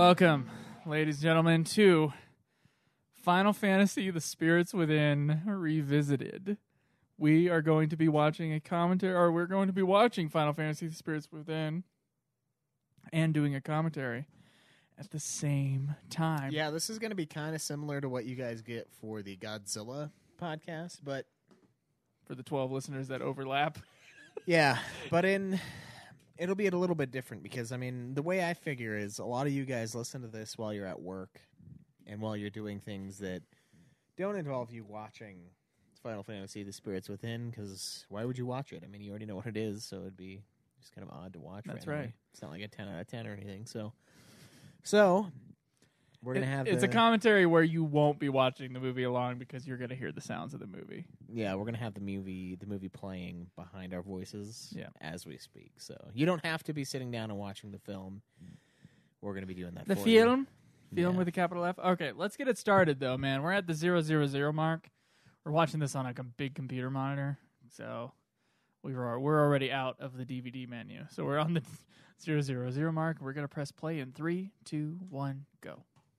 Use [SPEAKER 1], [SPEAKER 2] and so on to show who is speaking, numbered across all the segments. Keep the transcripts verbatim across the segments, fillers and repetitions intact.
[SPEAKER 1] Welcome, ladies and gentlemen, to Final Fantasy The Spirits Within Revisited. We are going to be watching a commentary, or we're going to be watching Final Fantasy The Spirits Within and doing a commentary at the same time.
[SPEAKER 2] Yeah, this is going to be kind of similar to what you guys get for the Godzilla podcast, but...
[SPEAKER 1] For the twelve listeners that overlap.
[SPEAKER 2] Yeah, but in... It'll be a little bit different because, I mean, the way I figure is a lot of you guys listen to this while you're at work and while you're doing things that don't involve you watching Final Fantasy The Spirits Within, because why would you watch it? I mean, you already know what it is, so it'd be just kind of odd to watch.
[SPEAKER 1] That's
[SPEAKER 2] randomly.
[SPEAKER 1] right.
[SPEAKER 2] It's not like a ten out of ten or anything, so... So... We're gonna have.
[SPEAKER 1] It's
[SPEAKER 2] the,
[SPEAKER 1] a commentary where you won't be watching the movie along because you're gonna hear the sounds of the movie.
[SPEAKER 2] Yeah, we're gonna have the movie, the movie playing behind our voices,
[SPEAKER 1] yeah.
[SPEAKER 2] as we speak. So you don't have to be sitting down and watching the film. We're gonna be doing that.
[SPEAKER 1] The
[SPEAKER 2] for
[SPEAKER 1] film,
[SPEAKER 2] you.
[SPEAKER 1] film
[SPEAKER 2] yeah.
[SPEAKER 1] with a capital F. Okay, let's get it started though, man. We're at the zero zero zero mark. We're watching this on a big computer monitor, so we were we're already out of the D V D menu. So we're on the zero zero zero mark. We're gonna press play in three, two, one, go.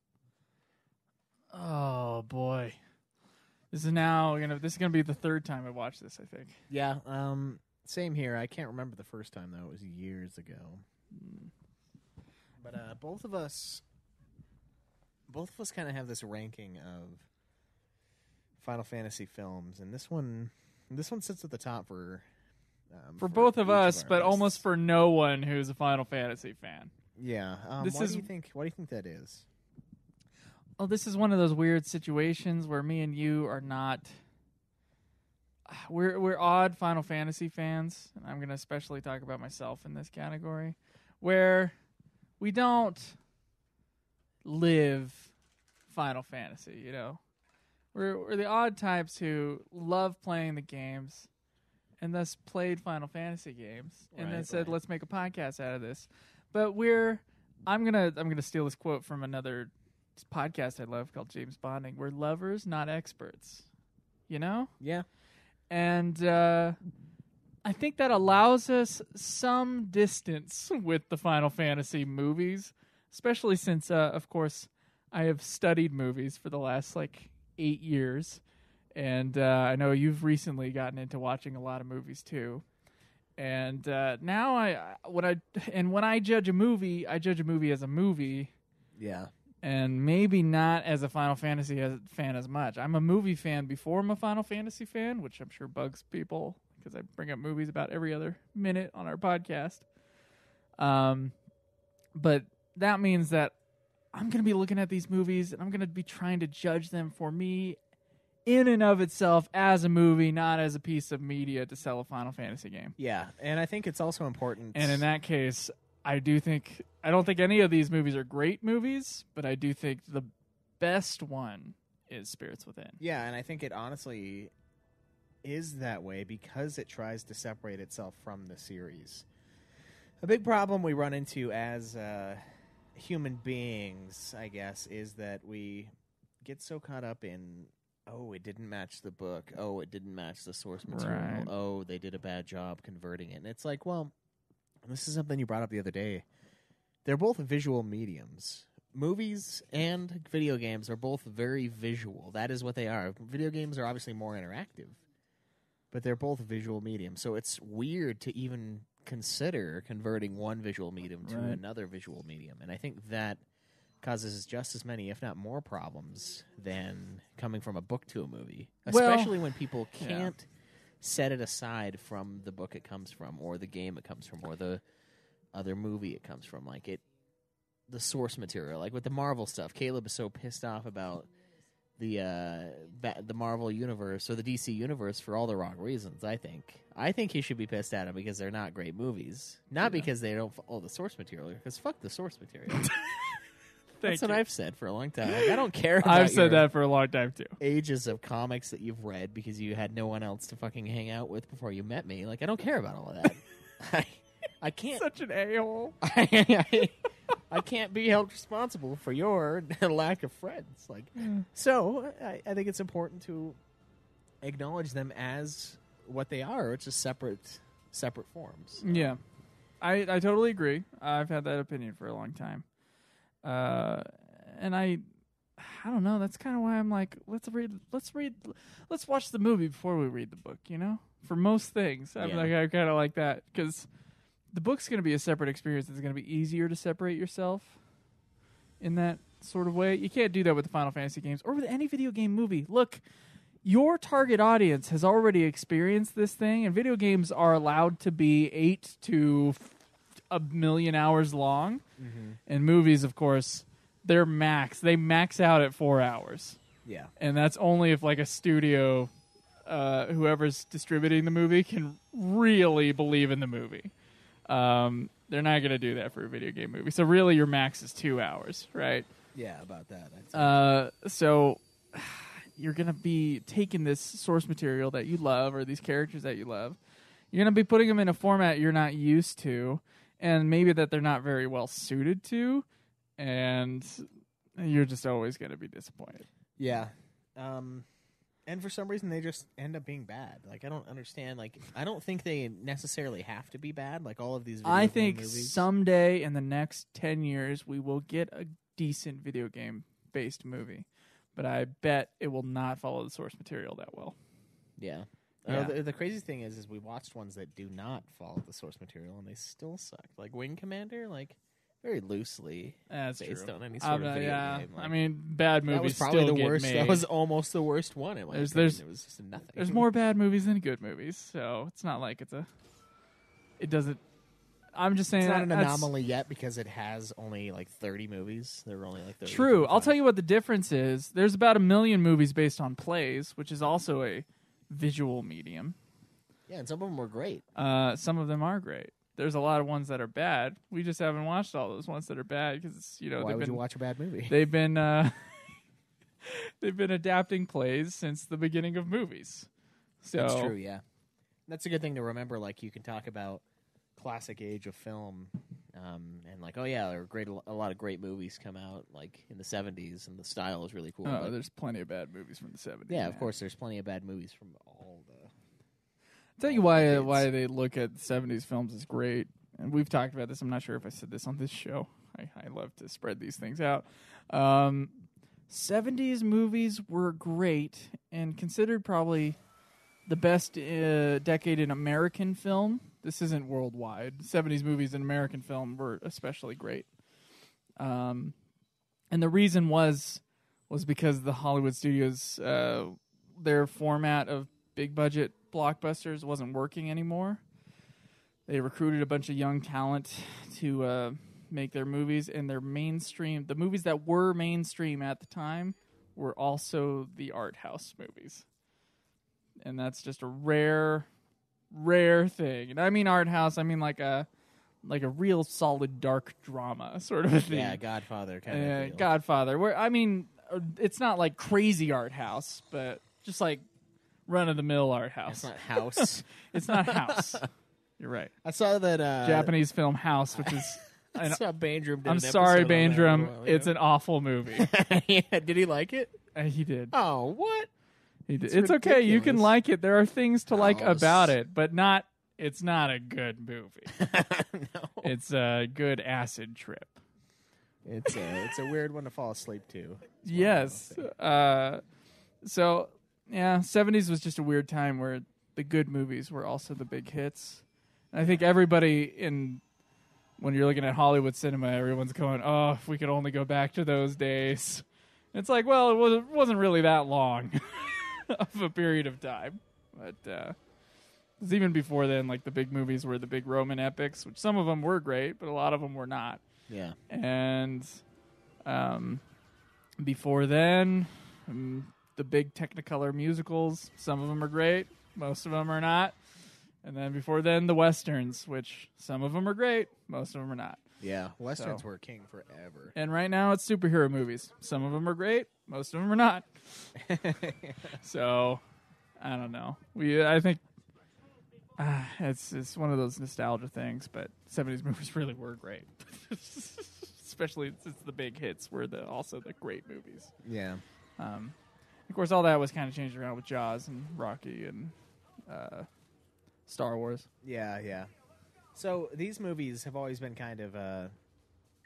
[SPEAKER 1] Oh boy, this is now gonna. This is gonna be the third time I watched this. I think.
[SPEAKER 2] Yeah. Um. Same here. I can't remember the first time though. It was years ago. Mm. But uh, both of us, both of us, kind of have this ranking of Final Fantasy films, and this one, this one sits at the top for. Um,
[SPEAKER 1] for, for
[SPEAKER 2] both
[SPEAKER 1] of
[SPEAKER 2] of
[SPEAKER 1] us,
[SPEAKER 2] of
[SPEAKER 1] but
[SPEAKER 2] lists.
[SPEAKER 1] almost for no one who's a Final Fantasy fan.
[SPEAKER 2] Yeah. Um,
[SPEAKER 1] this
[SPEAKER 2] why
[SPEAKER 1] is.
[SPEAKER 2] do you think? Why do you think that is?
[SPEAKER 1] Oh, this is one of those weird situations where me and you are not. We're we're odd Final Fantasy fans, and I'm going to especially talk about myself in this category, where we don't live Final Fantasy. You know, we're we're the odd types who love playing the games, and thus played Final Fantasy games, and
[SPEAKER 2] right,
[SPEAKER 1] then said,
[SPEAKER 2] right.
[SPEAKER 1] "Let's make a podcast out of this." But we're I'm gonna I'm gonna steal this quote from another podcast I love called James Bonding. We're lovers, not experts. You know?
[SPEAKER 2] Yeah.
[SPEAKER 1] And uh, I think that allows us some distance with the Final Fantasy movies, especially since, uh, of course, I have studied movies for the last, like, eight years. And uh, I know you've recently gotten into watching a lot of movies, too. And uh, now I, when I, and when I judge a movie, I judge a movie as a movie.
[SPEAKER 2] Yeah.
[SPEAKER 1] And maybe not as a Final Fantasy as, fan as much. I'm a movie fan before I'm a Final Fantasy fan, which I'm sure bugs people because I bring up movies about every other minute on our podcast. Um, but that means that I'm going to be looking at these movies and I'm going to be trying to judge them for me in and of itself as a movie, not as a piece of media to sell a Final Fantasy game.
[SPEAKER 2] Yeah, and I think it's also important.
[SPEAKER 1] And in that case, I do think, I don't think any of these movies are great movies, but I do think the best one is Spirits Within.
[SPEAKER 2] Yeah, and I think it honestly is that way because it tries to separate itself from the series. A big problem we run into as uh, human beings, I guess, is that we get so caught up in, oh, it didn't match the book. Oh, it didn't match the source material.
[SPEAKER 1] Right.
[SPEAKER 2] Oh, they did a bad job converting it. And it's like, well, this is something you brought up the other day. They're both visual mediums. Movies and video games are both very visual. That is what they are. Video games are obviously more interactive, but they're both visual mediums. So it's weird to even consider converting one visual medium to
[SPEAKER 1] right.
[SPEAKER 2] another visual medium. And I think that causes just as many, if not more, problems than coming from a book to a movie, especially
[SPEAKER 1] well,
[SPEAKER 2] when people can't
[SPEAKER 1] yeah.
[SPEAKER 2] set it aside from the book it comes from, or the game it comes from, or the other movie it comes from. Like it, the source material. Like with the Marvel stuff, Caleb is so pissed off about the uh, ba- the Marvel universe or the D C universe for all the wrong reasons. I think. I think he should be pissed at them because they're not great movies, not yeah. because they don't follow the source material. Because fuck the source material. That's
[SPEAKER 1] you.
[SPEAKER 2] what I've said for a long time. Like, I don't care about
[SPEAKER 1] I've said that for a long time, too.
[SPEAKER 2] Ages of comics that you've read because you had no one else to fucking hang out with before you met me. Like, I don't care about all of that. I, I can't.
[SPEAKER 1] Such an a-hole.
[SPEAKER 2] I, I, I can't be held responsible for your lack of friends. Like, mm. So I, I think it's important to acknowledge them as what they are, which is separate, separate forms.
[SPEAKER 1] Yeah. I, I totally agree. I've had that opinion for a long time. Uh, and I, I don't know. That's kind of why I'm like, let's read, let's read, let's watch the movie before we read the book. You know, for most things, I'm
[SPEAKER 2] Yeah.
[SPEAKER 1] like, I kind of like that because the book's going to be a separate experience. It's going to be easier to separate yourself in that sort of way. You can't do that with the Final Fantasy games or with any video game movie. Look, your target audience has already experienced this thing, and video games are allowed to be eight to a million hours long.
[SPEAKER 2] Mm-hmm.
[SPEAKER 1] And movies, of course, they're max. They max out at four hours.
[SPEAKER 2] Yeah.
[SPEAKER 1] And that's only if, like, a studio, uh, whoever's distributing the movie, can really believe in the movie. Um, they're not going to do that for a video game movie. So really, your max is two hours, right?
[SPEAKER 2] Yeah, about that. I'd say.
[SPEAKER 1] Uh, so you're going to be taking this source material that you love or these characters that you love. You're going to be putting them in a format you're not used to and maybe that they're not very well suited to. And you're just always going to be disappointed.
[SPEAKER 2] Yeah. Um, and for some reason, they just end up being bad. Like, I don't understand. Like, I don't think they necessarily have to be bad. Like, all of these video
[SPEAKER 1] I
[SPEAKER 2] game
[SPEAKER 1] think
[SPEAKER 2] movies.
[SPEAKER 1] someday in the next ten years, we will get a decent video game-based movie. But I bet it will not follow the source material that well.
[SPEAKER 2] Yeah.
[SPEAKER 1] Yeah.
[SPEAKER 2] Uh, the, the crazy thing is, is we watched ones that do not follow the source material, and they still suck. Like Wing Commander, like very loosely
[SPEAKER 1] That's
[SPEAKER 2] based
[SPEAKER 1] true.
[SPEAKER 2] on any sort
[SPEAKER 1] Um,
[SPEAKER 2] of
[SPEAKER 1] uh,
[SPEAKER 2] video
[SPEAKER 1] yeah,
[SPEAKER 2] game. Like,
[SPEAKER 1] I mean, bad movies
[SPEAKER 2] that was probably
[SPEAKER 1] still
[SPEAKER 2] the
[SPEAKER 1] get
[SPEAKER 2] worst.
[SPEAKER 1] made.
[SPEAKER 2] That was almost the worst one. In my
[SPEAKER 1] There's-
[SPEAKER 2] opinion.
[SPEAKER 1] there's-
[SPEAKER 2] it was just nothing.
[SPEAKER 1] There's more bad movies than good movies, so it's not like it's a. It doesn't. I'm just saying
[SPEAKER 2] It's not an
[SPEAKER 1] that's
[SPEAKER 2] anomaly yet because it has only like thirty movies. There were only like thirty.
[SPEAKER 1] True. I'll tell you what the difference is. There's about a million movies based on plays, which is also a visual medium.
[SPEAKER 2] Yeah, and some of them were great.
[SPEAKER 1] Uh, some of them are great. There's a lot of ones that are bad. We just haven't watched all those ones that are bad because you know
[SPEAKER 2] Why
[SPEAKER 1] they've
[SPEAKER 2] would
[SPEAKER 1] been
[SPEAKER 2] you watch a bad movie?
[SPEAKER 1] they've been uh, they've been adapting plays since the beginning of movies. So
[SPEAKER 2] That's true. Yeah, that's a good thing to remember. Like you can talk about classic age of film, um, and like, oh yeah, there were great. A lot of great movies come out like in the seventies, and the style is really cool.
[SPEAKER 1] Oh,
[SPEAKER 2] but,
[SPEAKER 1] there's plenty of bad movies from the seventies.
[SPEAKER 2] yeah,
[SPEAKER 1] man.
[SPEAKER 2] of course, there's plenty of bad movies from all the.
[SPEAKER 1] Tell you why uh, why they look at seventies films as great, and we've talked about this. I'm not sure if I said this on this show. I, I love to spread these things out. Um, seventies movies were great and considered probably the best uh, decade in American film. This isn't worldwide. seventies movies in American film were especially great. Um, and the reason was was because the Hollywood studios, uh, their format of big budget blockbusters wasn't working anymore. They recruited a bunch of young talent to uh, make their movies, and their mainstream, the movies that were mainstream at the time, were also the art house movies. And that's just a rare, rare thing. And I mean art house, I mean like a like a real solid dark drama sort of a thing.
[SPEAKER 2] Yeah, Godfather kind
[SPEAKER 1] Uh,
[SPEAKER 2] of deal.
[SPEAKER 1] Godfather. Where I mean, uh, it's not like crazy art house, but just like run of the mill art house.
[SPEAKER 2] It's not House.
[SPEAKER 1] It's not House. You're right.
[SPEAKER 2] I saw that uh,
[SPEAKER 1] Japanese film House, which is.
[SPEAKER 2] I saw Bandrum. Did
[SPEAKER 1] I'm
[SPEAKER 2] an
[SPEAKER 1] sorry,
[SPEAKER 2] episode on that a
[SPEAKER 1] Bandrum.
[SPEAKER 2] while
[SPEAKER 1] It's
[SPEAKER 2] ago.
[SPEAKER 1] an awful movie.
[SPEAKER 2] yeah, did he like it?
[SPEAKER 1] Uh, he did.
[SPEAKER 2] Oh, what?
[SPEAKER 1] He did.
[SPEAKER 2] It's
[SPEAKER 1] It's okay. You can
[SPEAKER 2] ridiculous.
[SPEAKER 1] like it. There are things to like
[SPEAKER 2] Oh,
[SPEAKER 1] about
[SPEAKER 2] s-
[SPEAKER 1] it, but not. It's not a good movie.
[SPEAKER 2] no,
[SPEAKER 1] It's a good acid trip.
[SPEAKER 2] it's a it's a weird one to fall asleep to.
[SPEAKER 1] Yes. Uh, so yeah, seventies was just a weird time where the good movies were also the big hits. And I think everybody in when you're looking at Hollywood cinema, everyone's going, "Oh, if we could only go back to those days." It's like, well, it wasn't, wasn't really that long of a period of time, but uh, 'cause even before then, like the big movies were the big Roman epics, which some of them were great, but a lot of them were not.
[SPEAKER 2] Yeah,
[SPEAKER 1] And um, before then, um, the big Technicolor musicals. Some of them are great, most of them are not. And then before then, the westerns, which some of them are great, most of them are not.
[SPEAKER 2] yeah. Westerns
[SPEAKER 1] So-
[SPEAKER 2] were king forever.
[SPEAKER 1] And right now, it's superhero movies. Some of them are great, most of them are not. So, I don't know. We, I think, uh, it's it's one of those nostalgia things. But seventies movies really were great, especially since the big hits were the also the great movies.
[SPEAKER 2] Yeah,
[SPEAKER 1] Um, of course, all that was kind of changed around with Jaws and Rocky and uh, Star Wars.
[SPEAKER 2] yeah, yeah. So these movies have always been kind of uh,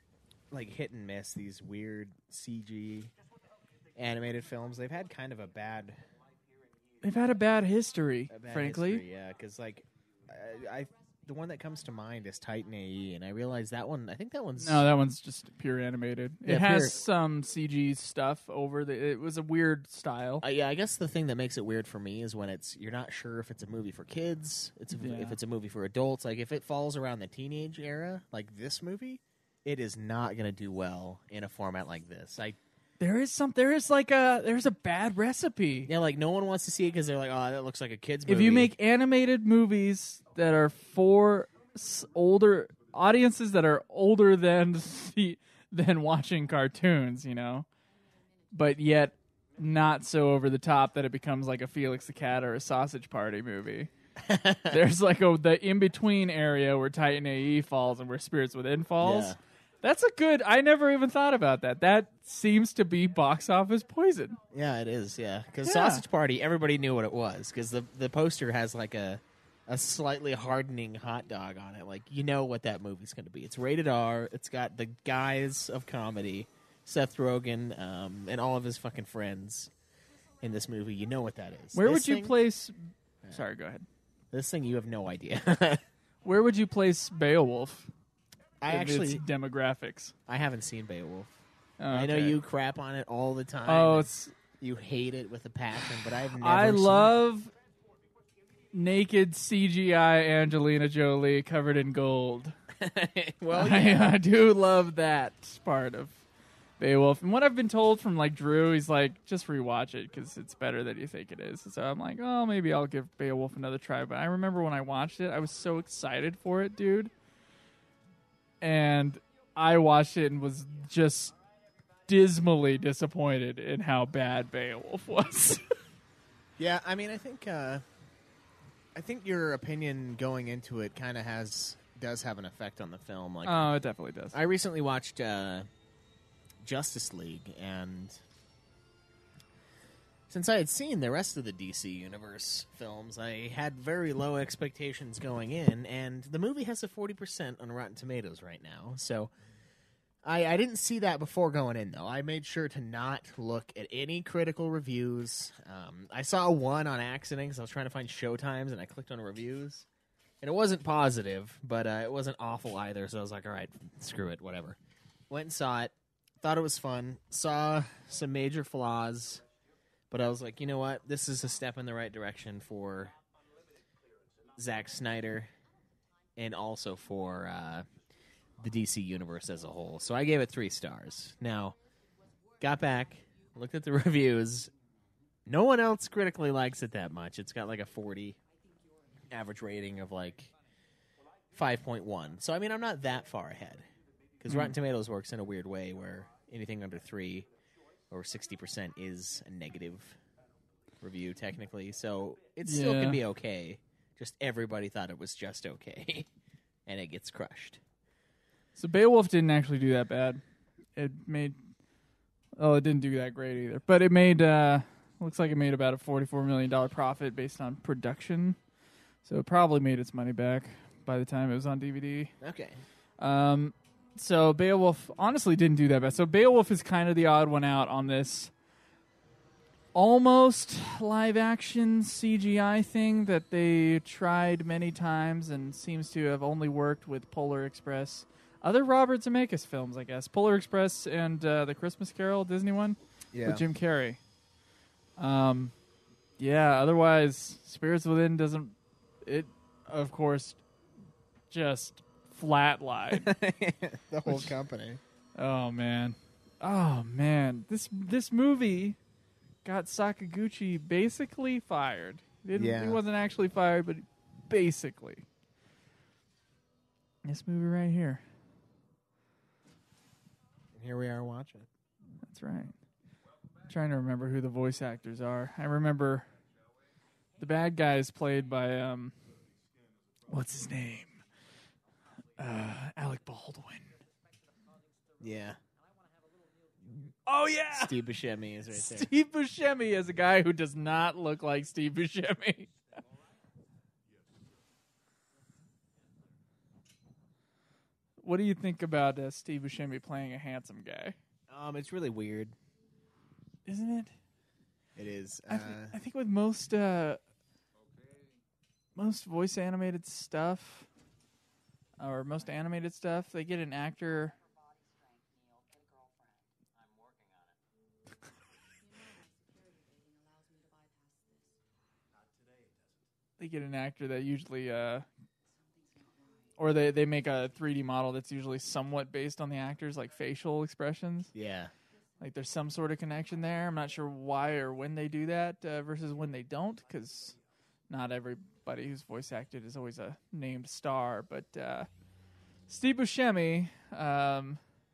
[SPEAKER 2] like hit and miss. These weird C G animated films. They've had kind of a bad.
[SPEAKER 1] They've had a bad history,
[SPEAKER 2] a bad
[SPEAKER 1] frankly.
[SPEAKER 2] History, yeah, because like, I, I the one that comes to mind is Titan A E, and I realize that one. I think that one's
[SPEAKER 1] No, that one's just pure animated.
[SPEAKER 2] Yeah,
[SPEAKER 1] it has
[SPEAKER 2] pure-
[SPEAKER 1] some C G stuff over the. It was a weird style.
[SPEAKER 2] Uh, yeah, I guess the thing that makes it weird for me is when it's you're not sure if it's a movie for kids, it's a,
[SPEAKER 1] Yeah.
[SPEAKER 2] if it's a movie for adults. Like if it falls around the teenage era, like this movie, it is not going to do well in a format like this. I
[SPEAKER 1] There is some. There is like a. There's a bad recipe.
[SPEAKER 2] yeah, like no one wants to see it because they're like, oh, that looks like a kids movie.
[SPEAKER 1] If you make animated movies that are for s- older audiences that are older than the, than watching cartoons, you know, but yet not so over the top that it becomes like a Felix the Cat or a Sausage Party movie. There's like a the in between area where Titan A E falls and where Spirits Within falls.
[SPEAKER 2] Yeah.
[SPEAKER 1] That's a good. I never even thought about that. That seems to be box office poison.
[SPEAKER 2] Yeah, it is. Yeah, because
[SPEAKER 1] Yeah.
[SPEAKER 2] Sausage Party, everybody knew what it was because the the poster has like a a slightly hardening hot dog on it. Like you know what that movie's going to be. It's rated R. It's got the guys of comedy, Seth Rogen, um, and all of his fucking friends in this movie. You know what that is.
[SPEAKER 1] Where
[SPEAKER 2] This
[SPEAKER 1] would you
[SPEAKER 2] thing-
[SPEAKER 1] place? Sorry, go ahead.
[SPEAKER 2] This thing you have no idea.
[SPEAKER 1] Where would you place Beowulf?
[SPEAKER 2] I
[SPEAKER 1] in
[SPEAKER 2] actually
[SPEAKER 1] its demographics.
[SPEAKER 2] I haven't seen Beowulf.
[SPEAKER 1] Oh,
[SPEAKER 2] I know
[SPEAKER 1] okay.
[SPEAKER 2] you crap on it all the time.
[SPEAKER 1] Oh,
[SPEAKER 2] and
[SPEAKER 1] it's.
[SPEAKER 2] you hate it with a passion, but I've never.
[SPEAKER 1] I
[SPEAKER 2] seen it.
[SPEAKER 1] love naked C G I Angelina Jolie covered in gold.
[SPEAKER 2] well,
[SPEAKER 1] I,
[SPEAKER 2] yeah.
[SPEAKER 1] I do love that part of Beowulf. And what I've been told from like Drew, he's like, just rewatch it because it's better than you think it is. So I'm like, oh, maybe I'll give Beowulf another try. But I remember when I watched it, I was so excited for it, dude. And I watched it and was just dismally disappointed in how bad Beowulf was.
[SPEAKER 2] Yeah, I mean, I think uh, I think your opinion going into it kind of has does have an effect on the film. Like,
[SPEAKER 1] Oh, it definitely does.
[SPEAKER 2] I recently watched uh, Justice League, and since I had seen the rest of the D C Universe films, I had very low expectations going in, and the movie has a forty percent on Rotten Tomatoes right now. So I, I didn't see that before going in, though. I made sure to not look at any critical reviews. Um, I saw one on accident because I was trying to find showtimes, and I clicked on reviews. And it wasn't positive, but uh, it wasn't awful either, so I was like, all right, screw it, whatever. Went and saw it, thought it was fun, saw some major flaws, but I was like, you know what? This is a step in the right direction for Zack Snyder and also for uh, the D C Universe as a whole. So I gave it three stars. Now, got back, looked at the reviews. No one else critically likes it that much. It's got like a forty average rating of like five point one. So, I mean, I'm not that far ahead. Because Rotten Tomatoes works in a weird way where anything under three or sixty percent is a negative review, technically. So, it still
[SPEAKER 1] Yeah.
[SPEAKER 2] can be okay. Just everybody thought it was just okay. And it gets crushed.
[SPEAKER 1] So Beowulf didn't actually do that bad. It made, oh, it didn't do that great either. But it made, uh, looks like it made about a forty-four million dollars profit based on production. So it probably made its money back by the time it was on D V D.
[SPEAKER 2] Okay.
[SPEAKER 1] Um, so Beowulf honestly didn't do that bad. So Beowulf is kind of the odd one out on this almost live action C G I thing that they tried many times and seems to have only worked with Polar Express. Other Robert Zemeckis films, I guess. Polar Express and uh, the Christmas Carol, Disney one,
[SPEAKER 2] Yeah.
[SPEAKER 1] with Jim Carrey. Um, yeah, otherwise, Spirits Within doesn't... It, of course, just flatlined.
[SPEAKER 2] The whole company.
[SPEAKER 1] Oh, man. Oh, man. This this movie got Sakaguchi basically fired. Didn't,
[SPEAKER 2] Yeah.
[SPEAKER 1] He wasn't actually fired, but basically. This movie right here.
[SPEAKER 2] Here we are watching.
[SPEAKER 1] That's right. I'm trying to remember who the voice actors are. I remember the bad guy is played by, um, what's his name? Uh, Alec Baldwin.
[SPEAKER 2] Yeah.
[SPEAKER 1] Oh, yeah!
[SPEAKER 2] Steve Buscemi is right there.
[SPEAKER 1] Steve Buscemi is a guy who does not look like Steve Buscemi. what do you think about uh, Steve Buscemi playing a handsome guy?
[SPEAKER 2] Um, it's really weird.
[SPEAKER 1] Isn't it?
[SPEAKER 2] It is.
[SPEAKER 1] I,
[SPEAKER 2] Uh,
[SPEAKER 1] th- I think with most uh, most voice animated stuff, or most animated stuff, they get an actor. They get an actor that usually, uh, or they, they make a three D model that's usually somewhat based on the actor's like facial expressions.
[SPEAKER 2] yeah.
[SPEAKER 1] Like there's some sort of connection there. I'm not sure why or when they do that uh, versus when they don't, because not everybody who's voice acted is always a named star. But uh, Steve Buscemi um,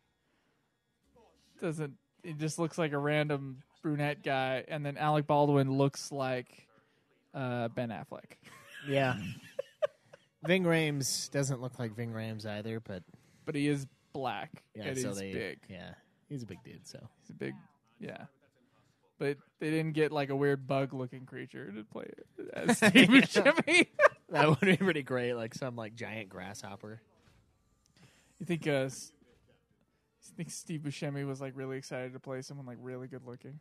[SPEAKER 1] doesn't. He just looks like a random brunette guy, and then Alec Baldwin looks like uh, Ben Affleck.
[SPEAKER 2] Yeah. Ving Rhames doesn't look like Ving Rhames either, but
[SPEAKER 1] But he is black,
[SPEAKER 2] yeah,
[SPEAKER 1] and
[SPEAKER 2] so
[SPEAKER 1] he's
[SPEAKER 2] they,
[SPEAKER 1] big.
[SPEAKER 2] Yeah, he's a big dude. So
[SPEAKER 1] He's a big, yeah. But they didn't get like a weird bug-looking creature to play it as Steve Buscemi.
[SPEAKER 2] that would be pretty great, like some like giant grasshopper.
[SPEAKER 1] You think, uh, s- you think Steve Buscemi was like really excited to play someone like really good-looking?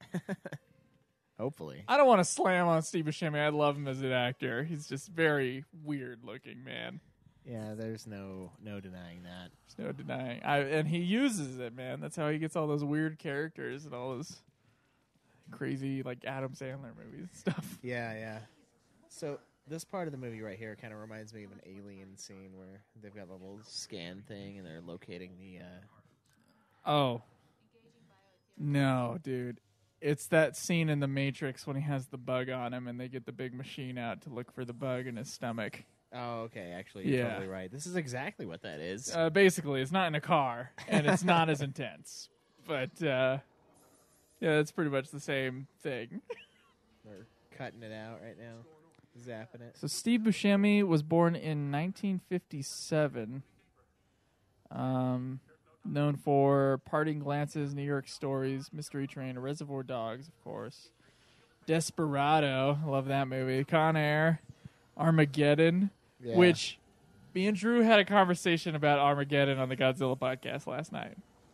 [SPEAKER 2] Hopefully.
[SPEAKER 1] I don't want to slam on Steve Buscemi. I love him as an actor. He's just very weird-looking, man.
[SPEAKER 2] Yeah, there's no no denying that.
[SPEAKER 1] There's no denying. I, and he uses it, man. That's how he gets all those weird characters and all those crazy, like, Adam Sandler movies and stuff.
[SPEAKER 2] Yeah, yeah. So this part of the movie right here kind of reminds me of an Alien scene where they've got a little scan thing and they're locating the. Uh...
[SPEAKER 1] Oh. No, dude. It's that scene in The Matrix when he has the bug on him and they get the big machine out to look for the bug in his stomach.
[SPEAKER 2] Oh, okay. Actually, you're
[SPEAKER 1] Yeah.
[SPEAKER 2] totally right. This is exactly what that is.
[SPEAKER 1] Uh, basically, it's not in a car, and it's not as intense. But, uh, yeah, it's pretty much the same thing.
[SPEAKER 2] They're cutting it out right now, zapping it.
[SPEAKER 1] So Steve Buscemi was born in nineteen fifty-seven. Um, known for Parting Glances, New York Stories, Mystery Train, Reservoir Dogs, of course. Desperado, I love that movie. Con Air, Armageddon,
[SPEAKER 2] Yeah.
[SPEAKER 1] which me and Drew had a conversation about Armageddon on the Godzilla podcast last night.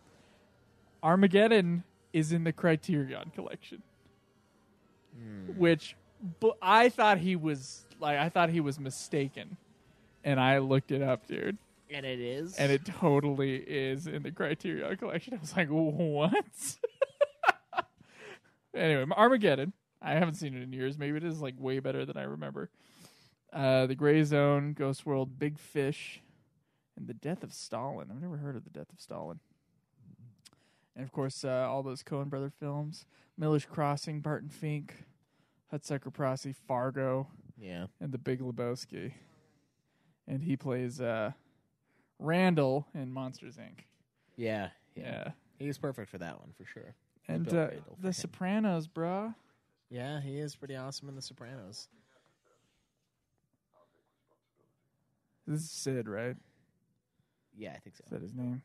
[SPEAKER 1] Armageddon is in the Criterion Collection,
[SPEAKER 2] Hmm.
[SPEAKER 1] which bu- I thought he was like I thought he was mistaken, and I looked it up, dude.
[SPEAKER 2] And it is.
[SPEAKER 1] And it totally is in the Criterion Collection. I was like, what? Anyway, Armageddon. I haven't seen it in years. Maybe it is like way better than I remember. Uh, the Gray Zone, Ghost World, Big Fish, and The Death of Stalin. I've never heard of The Death of Stalin. And, of course, uh, all those Coen brother films. Miller's Crossing, Barton Fink, Hudsucker Proxy, Fargo,
[SPEAKER 2] Yeah.
[SPEAKER 1] and The Big Lebowski. And he plays uh, Randall in Monsters, Incorporated.
[SPEAKER 2] Yeah.
[SPEAKER 1] Yeah.
[SPEAKER 2] He was perfect for that one, for sure.
[SPEAKER 1] And
[SPEAKER 2] Bill
[SPEAKER 1] uh,
[SPEAKER 2] Randall for
[SPEAKER 1] The
[SPEAKER 2] him.
[SPEAKER 1] Sopranos, bruh.
[SPEAKER 2] Yeah, he is pretty awesome in The Sopranos.
[SPEAKER 1] This is Sid, right?
[SPEAKER 2] Yeah, I think so.
[SPEAKER 1] Is that his name?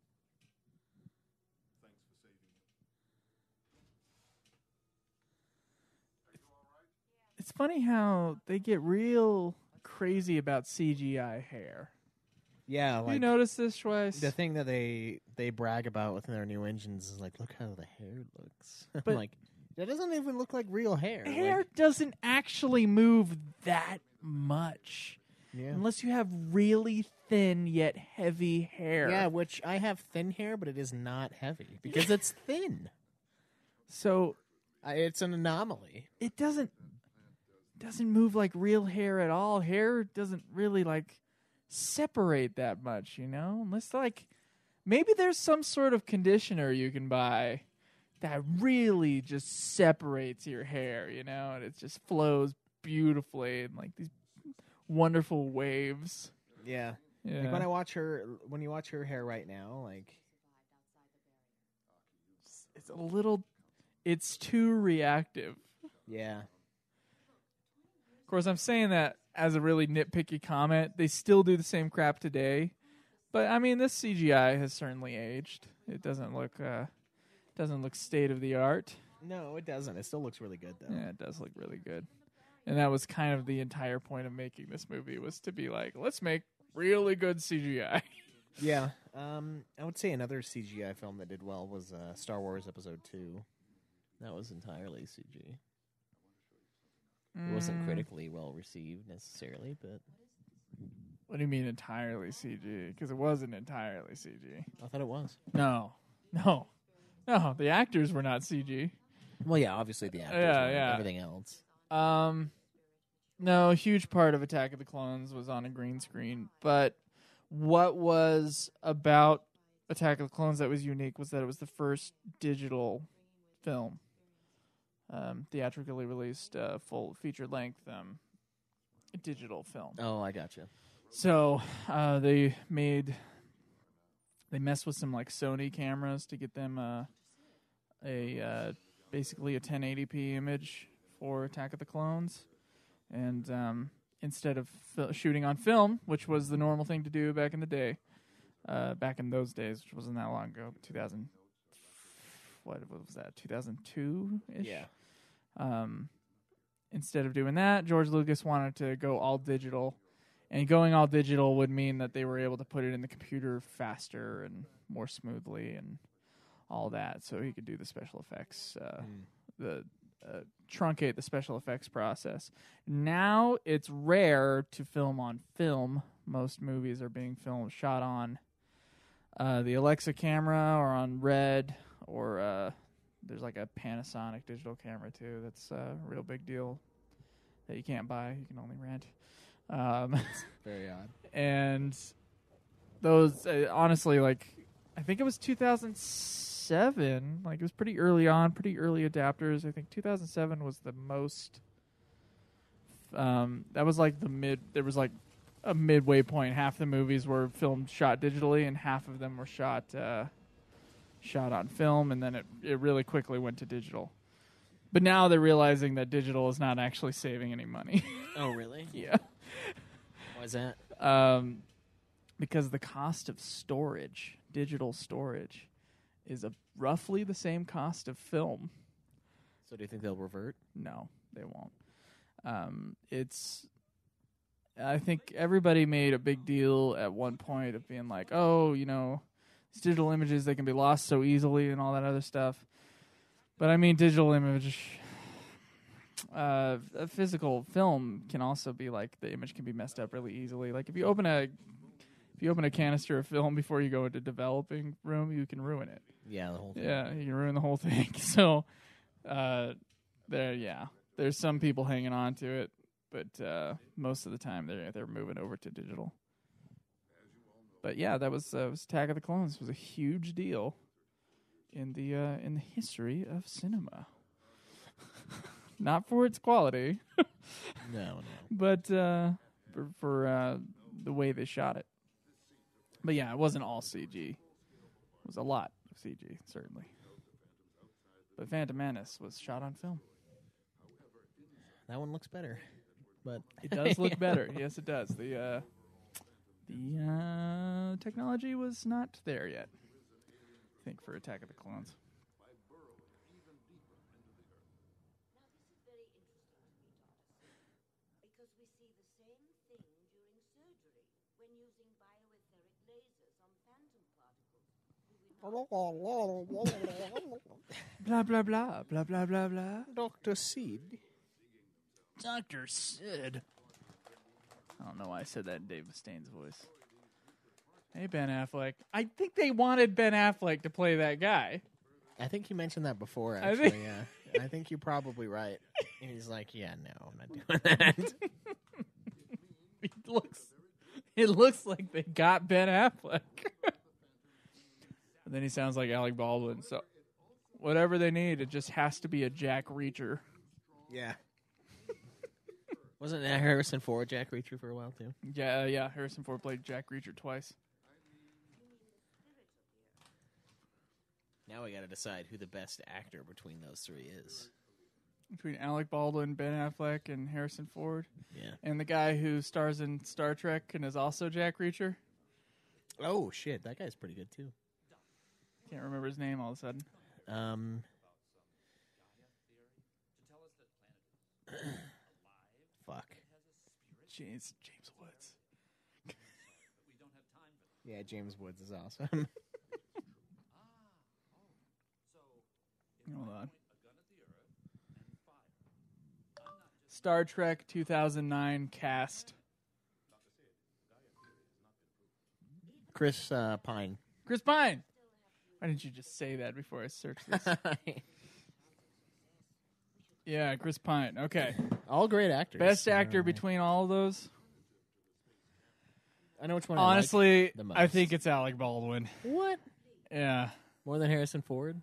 [SPEAKER 1] It's funny how they get real crazy about C G I hair.
[SPEAKER 2] Yeah, like
[SPEAKER 1] you notice this, Schweiss?
[SPEAKER 2] the thing that they they brag about with their new engines is like, look how the hair looks. I'm
[SPEAKER 1] But-
[SPEAKER 2] like, that doesn't even look like real hair.
[SPEAKER 1] hair
[SPEAKER 2] Like,
[SPEAKER 1] doesn't actually move that much
[SPEAKER 2] yeah.
[SPEAKER 1] unless you have really thin yet heavy hair.
[SPEAKER 2] Yeah, which I have thin hair, but it is not heavy because it's thin.
[SPEAKER 1] So
[SPEAKER 2] I, it's an anomaly.
[SPEAKER 1] it doesn't doesn't move like real hair at all. Hair doesn't really like separate that much, you know? Unless like maybe there's some sort of conditioner you can buy that really just separates your hair, you know, and it just flows beautifully in like these wonderful waves.
[SPEAKER 2] Yeah.
[SPEAKER 1] Yeah.
[SPEAKER 2] Like when I watch her, when you watch her hair right now, like
[SPEAKER 1] It's a little it's too reactive.
[SPEAKER 2] yeah,
[SPEAKER 1] Of course, I'm saying that as a really nitpicky comment. They still do the same crap today. But I mean, this C G I has certainly aged. It doesn't look uh doesn't look state of the art.
[SPEAKER 2] no, it doesn't. It still looks really good though.
[SPEAKER 1] Yeah, it does look really good. And that was kind of the entire point of making this movie was to be like, let's make really good C G I.
[SPEAKER 2] Yeah. Um, I would say another C G I film that did well was uh, Star Wars Episode two. That was entirely C G. It wasn't
[SPEAKER 1] Mm,
[SPEAKER 2] critically well received necessarily, but
[SPEAKER 1] What do you mean entirely C G? Because it wasn't entirely C G.
[SPEAKER 2] I thought it was.
[SPEAKER 1] No, no, no. The actors were not C G.
[SPEAKER 2] Well, yeah, obviously the actors,
[SPEAKER 1] Yeah,
[SPEAKER 2] weren't.
[SPEAKER 1] yeah.
[SPEAKER 2] Everything else.
[SPEAKER 1] Um, no, a huge part of Attack of the Clones was on a green screen. But what was about Attack of the Clones that was unique was that it was the first digital film, um, theatrically released, uh, full feature length um, digital film.
[SPEAKER 2] Oh, I gotcha.
[SPEAKER 1] So uh, they made they messed with some like Sony cameras to get them uh, a uh, basically a ten eighty p image for Attack of the Clones, and um, instead of fil- shooting on film, which was the normal thing to do back in the day, uh, back in those days, which wasn't that long ago, two thousand, what, what was that, two thousand two ish?
[SPEAKER 2] Yeah.
[SPEAKER 1] Um, instead of doing that, George Lucas wanted to go all digital, and going all digital would mean that they were able to put it in the computer faster and more smoothly and all that, so he could do the special effects, uh,
[SPEAKER 2] Mm.
[SPEAKER 1] the uh, truncate the special effects process. Now it's rare to film on film. Most movies are being filmed shot on uh, the Alexa camera or on Red, or uh, there's like a Panasonic digital camera too. That's a real big deal that you can't buy. You can only rent. Um,
[SPEAKER 2] Very odd.
[SPEAKER 1] and those, uh, honestly, like, I think it was two thousand seven. Like, it was pretty early on, pretty early adapters. I think two thousand seven was the most. Um, that was like the mid. There was like a midway point. Half the movies were filmed, shot digitally, and half of them were shot, uh, shot on film. And then it it really quickly went to digital. But now they're realizing that digital is not actually saving any money.
[SPEAKER 2] Oh, really?
[SPEAKER 1] Yeah.
[SPEAKER 2] Why is that?
[SPEAKER 1] Um, because the cost of storage, digital storage, is a roughly the same cost of film.
[SPEAKER 2] So do you think they'll revert?
[SPEAKER 1] No, they won't. Um, it's. I think everybody made a big deal at one point of being like, "Oh, you know, these digital images, they can be lost so easily," and all that other stuff. But I mean, digital image. Uh, a physical film can also be like, the image can be messed up really easily. Like if you open a if you open a canister of film before you go into developing room, you can ruin it.
[SPEAKER 2] Yeah, the whole thing.
[SPEAKER 1] Yeah, you can ruin the whole thing. So, uh, there, yeah, there's some people hanging on to it, but uh, most of the time they're they're moving over to digital. But yeah, that was uh, was Attack of the Clones. It was a huge deal in the uh, in the history of cinema. Not for its quality,
[SPEAKER 2] No, no.
[SPEAKER 1] but uh, for, for uh, the way they shot it. But yeah, it wasn't all C G. It was a lot of C G, certainly. But Phantom Menace was shot on film.
[SPEAKER 2] That one looks better. But
[SPEAKER 1] It does look better. Yes, it does. The uh, the uh, technology was not there yet, I think, for Attack of the Clones. Blah, blah, blah, blah, blah, blah, blah.
[SPEAKER 2] Doctor Seed.
[SPEAKER 1] Doctor Sid. I don't know why I said that in Dave Mustaine's voice. Hey, Ben Affleck. I think they wanted Ben Affleck to play that guy.
[SPEAKER 2] I think you mentioned that before,
[SPEAKER 1] I
[SPEAKER 2] actually,
[SPEAKER 1] think-
[SPEAKER 2] yeah. I think you're probably right. And he's like, yeah, no, I'm not doing that.
[SPEAKER 1] It looks, it looks like they got Ben Affleck. And then he sounds like Alec Baldwin. So whatever they need, it just has to be a Jack Reacher.
[SPEAKER 2] Yeah. Wasn't that Harrison Ford Jack Reacher for a while, too?
[SPEAKER 1] Yeah, uh, yeah. Harrison Ford played Jack Reacher twice.
[SPEAKER 2] Now we got to decide who the best actor between those three is.
[SPEAKER 1] Between Alec Baldwin, Ben Affleck, and Harrison Ford.
[SPEAKER 2] Yeah.
[SPEAKER 1] And the guy who stars in Star Trek and is also Jack Reacher.
[SPEAKER 2] Oh, shit. That guy's pretty good, too.
[SPEAKER 1] Can't remember his name all of a sudden.
[SPEAKER 2] Um... Fuck.
[SPEAKER 1] James James Woods.
[SPEAKER 2] Yeah, James Woods is awesome.
[SPEAKER 1] Hold on. Star Trek two thousand nine cast.
[SPEAKER 2] Chris uh, Pine.
[SPEAKER 1] Chris Pine. Why didn't you just say that before I searched this? Yeah, Chris Pine. Okay.
[SPEAKER 2] All great actors.
[SPEAKER 1] Best actor
[SPEAKER 2] uh,
[SPEAKER 1] between all of those?
[SPEAKER 2] I know which one
[SPEAKER 1] Honestly,
[SPEAKER 2] I like the most.
[SPEAKER 1] I think it's Alec Baldwin.
[SPEAKER 2] What?
[SPEAKER 1] Yeah.
[SPEAKER 2] More than Harrison Ford?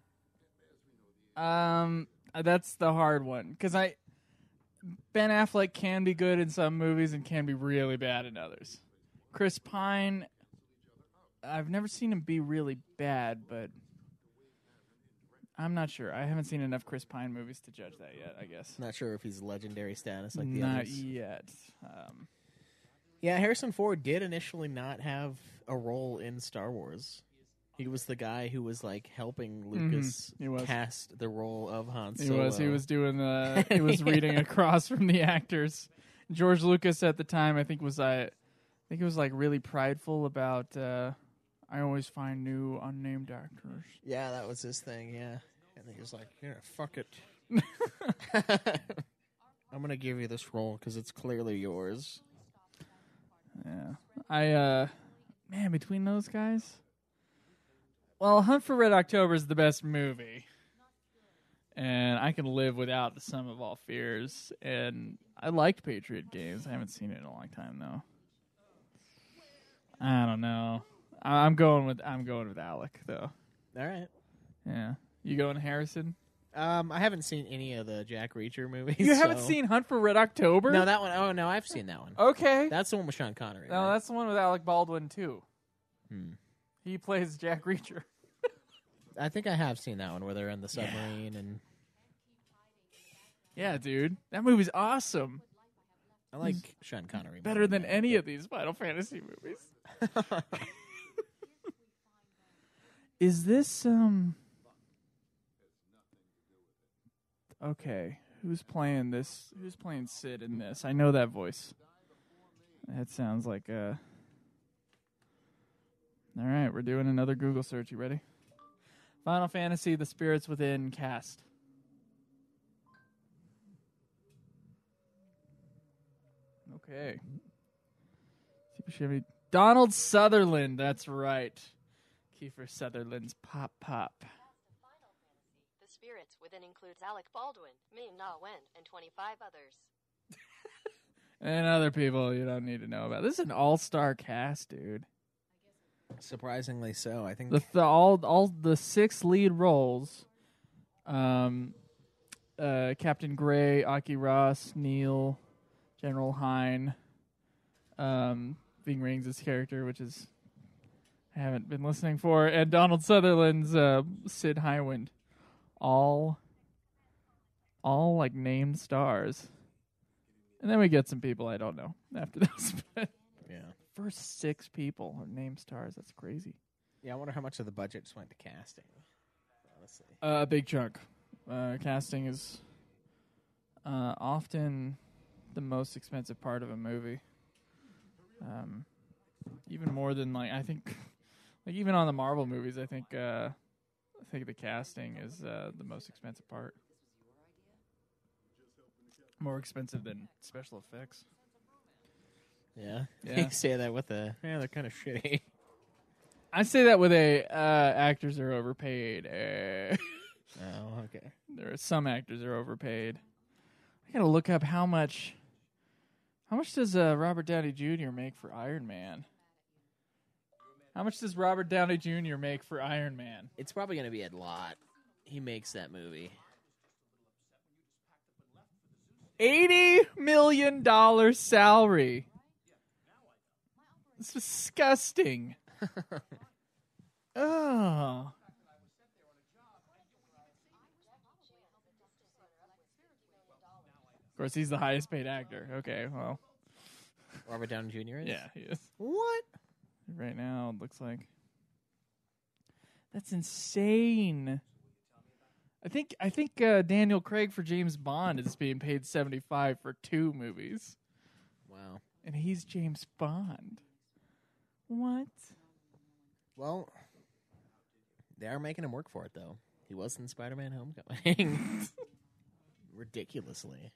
[SPEAKER 1] Um, that's the hard one. Because I... Ben Affleck can be good in some movies and can be really bad in others. Chris Pine... I've never seen him be really bad, but I'm not sure. I haven't seen enough Chris Pine movies to judge that yet, I guess.
[SPEAKER 2] Not sure if he's legendary status like the
[SPEAKER 1] Not
[SPEAKER 2] others.
[SPEAKER 1] yet. Um,
[SPEAKER 2] Yeah, Harrison Ford did initially not have a role in Star Wars. He was the guy who was like helping Lucas
[SPEAKER 1] he was.
[SPEAKER 2] cast the role of Han
[SPEAKER 1] he
[SPEAKER 2] Solo.
[SPEAKER 1] was. He was doing the. He was
[SPEAKER 2] Yeah.
[SPEAKER 1] reading across from the actors. George Lucas at the time, I think, was I. I think he was like really prideful about. Uh, I always find new unnamed actors.
[SPEAKER 2] Yeah, that was his thing. Yeah, and he was like, "Yeah, fuck it. I'm gonna give you this role because it's clearly yours."
[SPEAKER 1] Yeah, I. uh Man, between those guys. Well, Hunt for Red October is the best movie. And I can live without The Sum of All Fears. And I liked Patriot Games. I haven't seen it in a long time, though. I don't know. I- I'm going with I'm going with Alec, though.
[SPEAKER 2] All right.
[SPEAKER 1] Yeah. You going Harrison?
[SPEAKER 2] Um, I haven't seen any of the Jack Reacher movies.
[SPEAKER 1] You haven't
[SPEAKER 2] so-
[SPEAKER 1] seen Hunt for Red October?
[SPEAKER 2] No, that one. Oh no, I've seen that one.
[SPEAKER 1] Okay.
[SPEAKER 2] That's the one with Sean Connery.
[SPEAKER 1] No,
[SPEAKER 2] right?
[SPEAKER 1] that's the one with Alec Baldwin, too.
[SPEAKER 2] Hmm.
[SPEAKER 1] He plays Jack Reacher.
[SPEAKER 2] I think I have seen that one where they're in the submarine and
[SPEAKER 1] Yeah, dude. That movie's awesome.
[SPEAKER 2] I like Sean Connery.
[SPEAKER 1] Better
[SPEAKER 2] more
[SPEAKER 1] than
[SPEAKER 2] that,
[SPEAKER 1] any
[SPEAKER 2] but-
[SPEAKER 1] of these Final Fantasy movies. Is this um okay, who's playing this? Who's playing Sid in this? I know that voice. That sounds like uh All right, we're doing another Google search. You ready? Final Fantasy: The Spirits Within cast. Okay. See if we have any- Donald Sutherland, that's right. Kiefer Sutherland's Pop Pop.
[SPEAKER 3] The Spirits Within includes Alec Baldwin, Ming Na Wen, and twenty-five others.
[SPEAKER 1] And other people you don't need to know about. This is an all-star cast, dude.
[SPEAKER 2] Surprisingly so, I think.
[SPEAKER 1] The, the all all the six lead roles, um, uh, Captain Gray, Aki Ross, Neil, General Hine, um, Ving Rhames' character, which is I haven't been listening for, and Donald Sutherland's uh, Sid Highwind, all all like named stars, and then we get some people I don't know after this. But
[SPEAKER 2] yeah,
[SPEAKER 1] first six people are named stars. That's crazy.
[SPEAKER 2] yeah. I wonder how much of the budget just went to casting. Honestly,
[SPEAKER 1] Uh, a big chunk. Uh, casting is uh, often the most expensive part of a movie. Um, even more than like I think, like even on the Marvel movies, I think uh, I think the casting is uh, the most expensive part. More expensive than special effects.
[SPEAKER 2] yeah.
[SPEAKER 1] Yeah.
[SPEAKER 2] You say that with a yeah, they're kind of shitty.
[SPEAKER 1] I say that with a uh, actors are overpaid. Eh.
[SPEAKER 2] Oh, okay.
[SPEAKER 1] There are some actors are overpaid. I gotta look up how much. How much does uh, Robert Downey Junior make for Iron Man? How much does Robert Downey Junior make for Iron Man?
[SPEAKER 2] It's probably going to be a lot. He makes that movie.
[SPEAKER 1] Eighty million dollars salary. It's disgusting. Oh. Of course, he's the highest paid actor. Okay, well,
[SPEAKER 2] Robert Downey Junior is?
[SPEAKER 1] yeah, he is.
[SPEAKER 2] What?
[SPEAKER 1] Right now, it looks like that's insane. I think I think uh, Daniel Craig for James Bond is being paid seventy-five for two movies,
[SPEAKER 2] Wow.
[SPEAKER 1] and he's James Bond. What?
[SPEAKER 2] Well, they are making him work for it, though. He was in Spider-Man Homecoming. Ridiculously.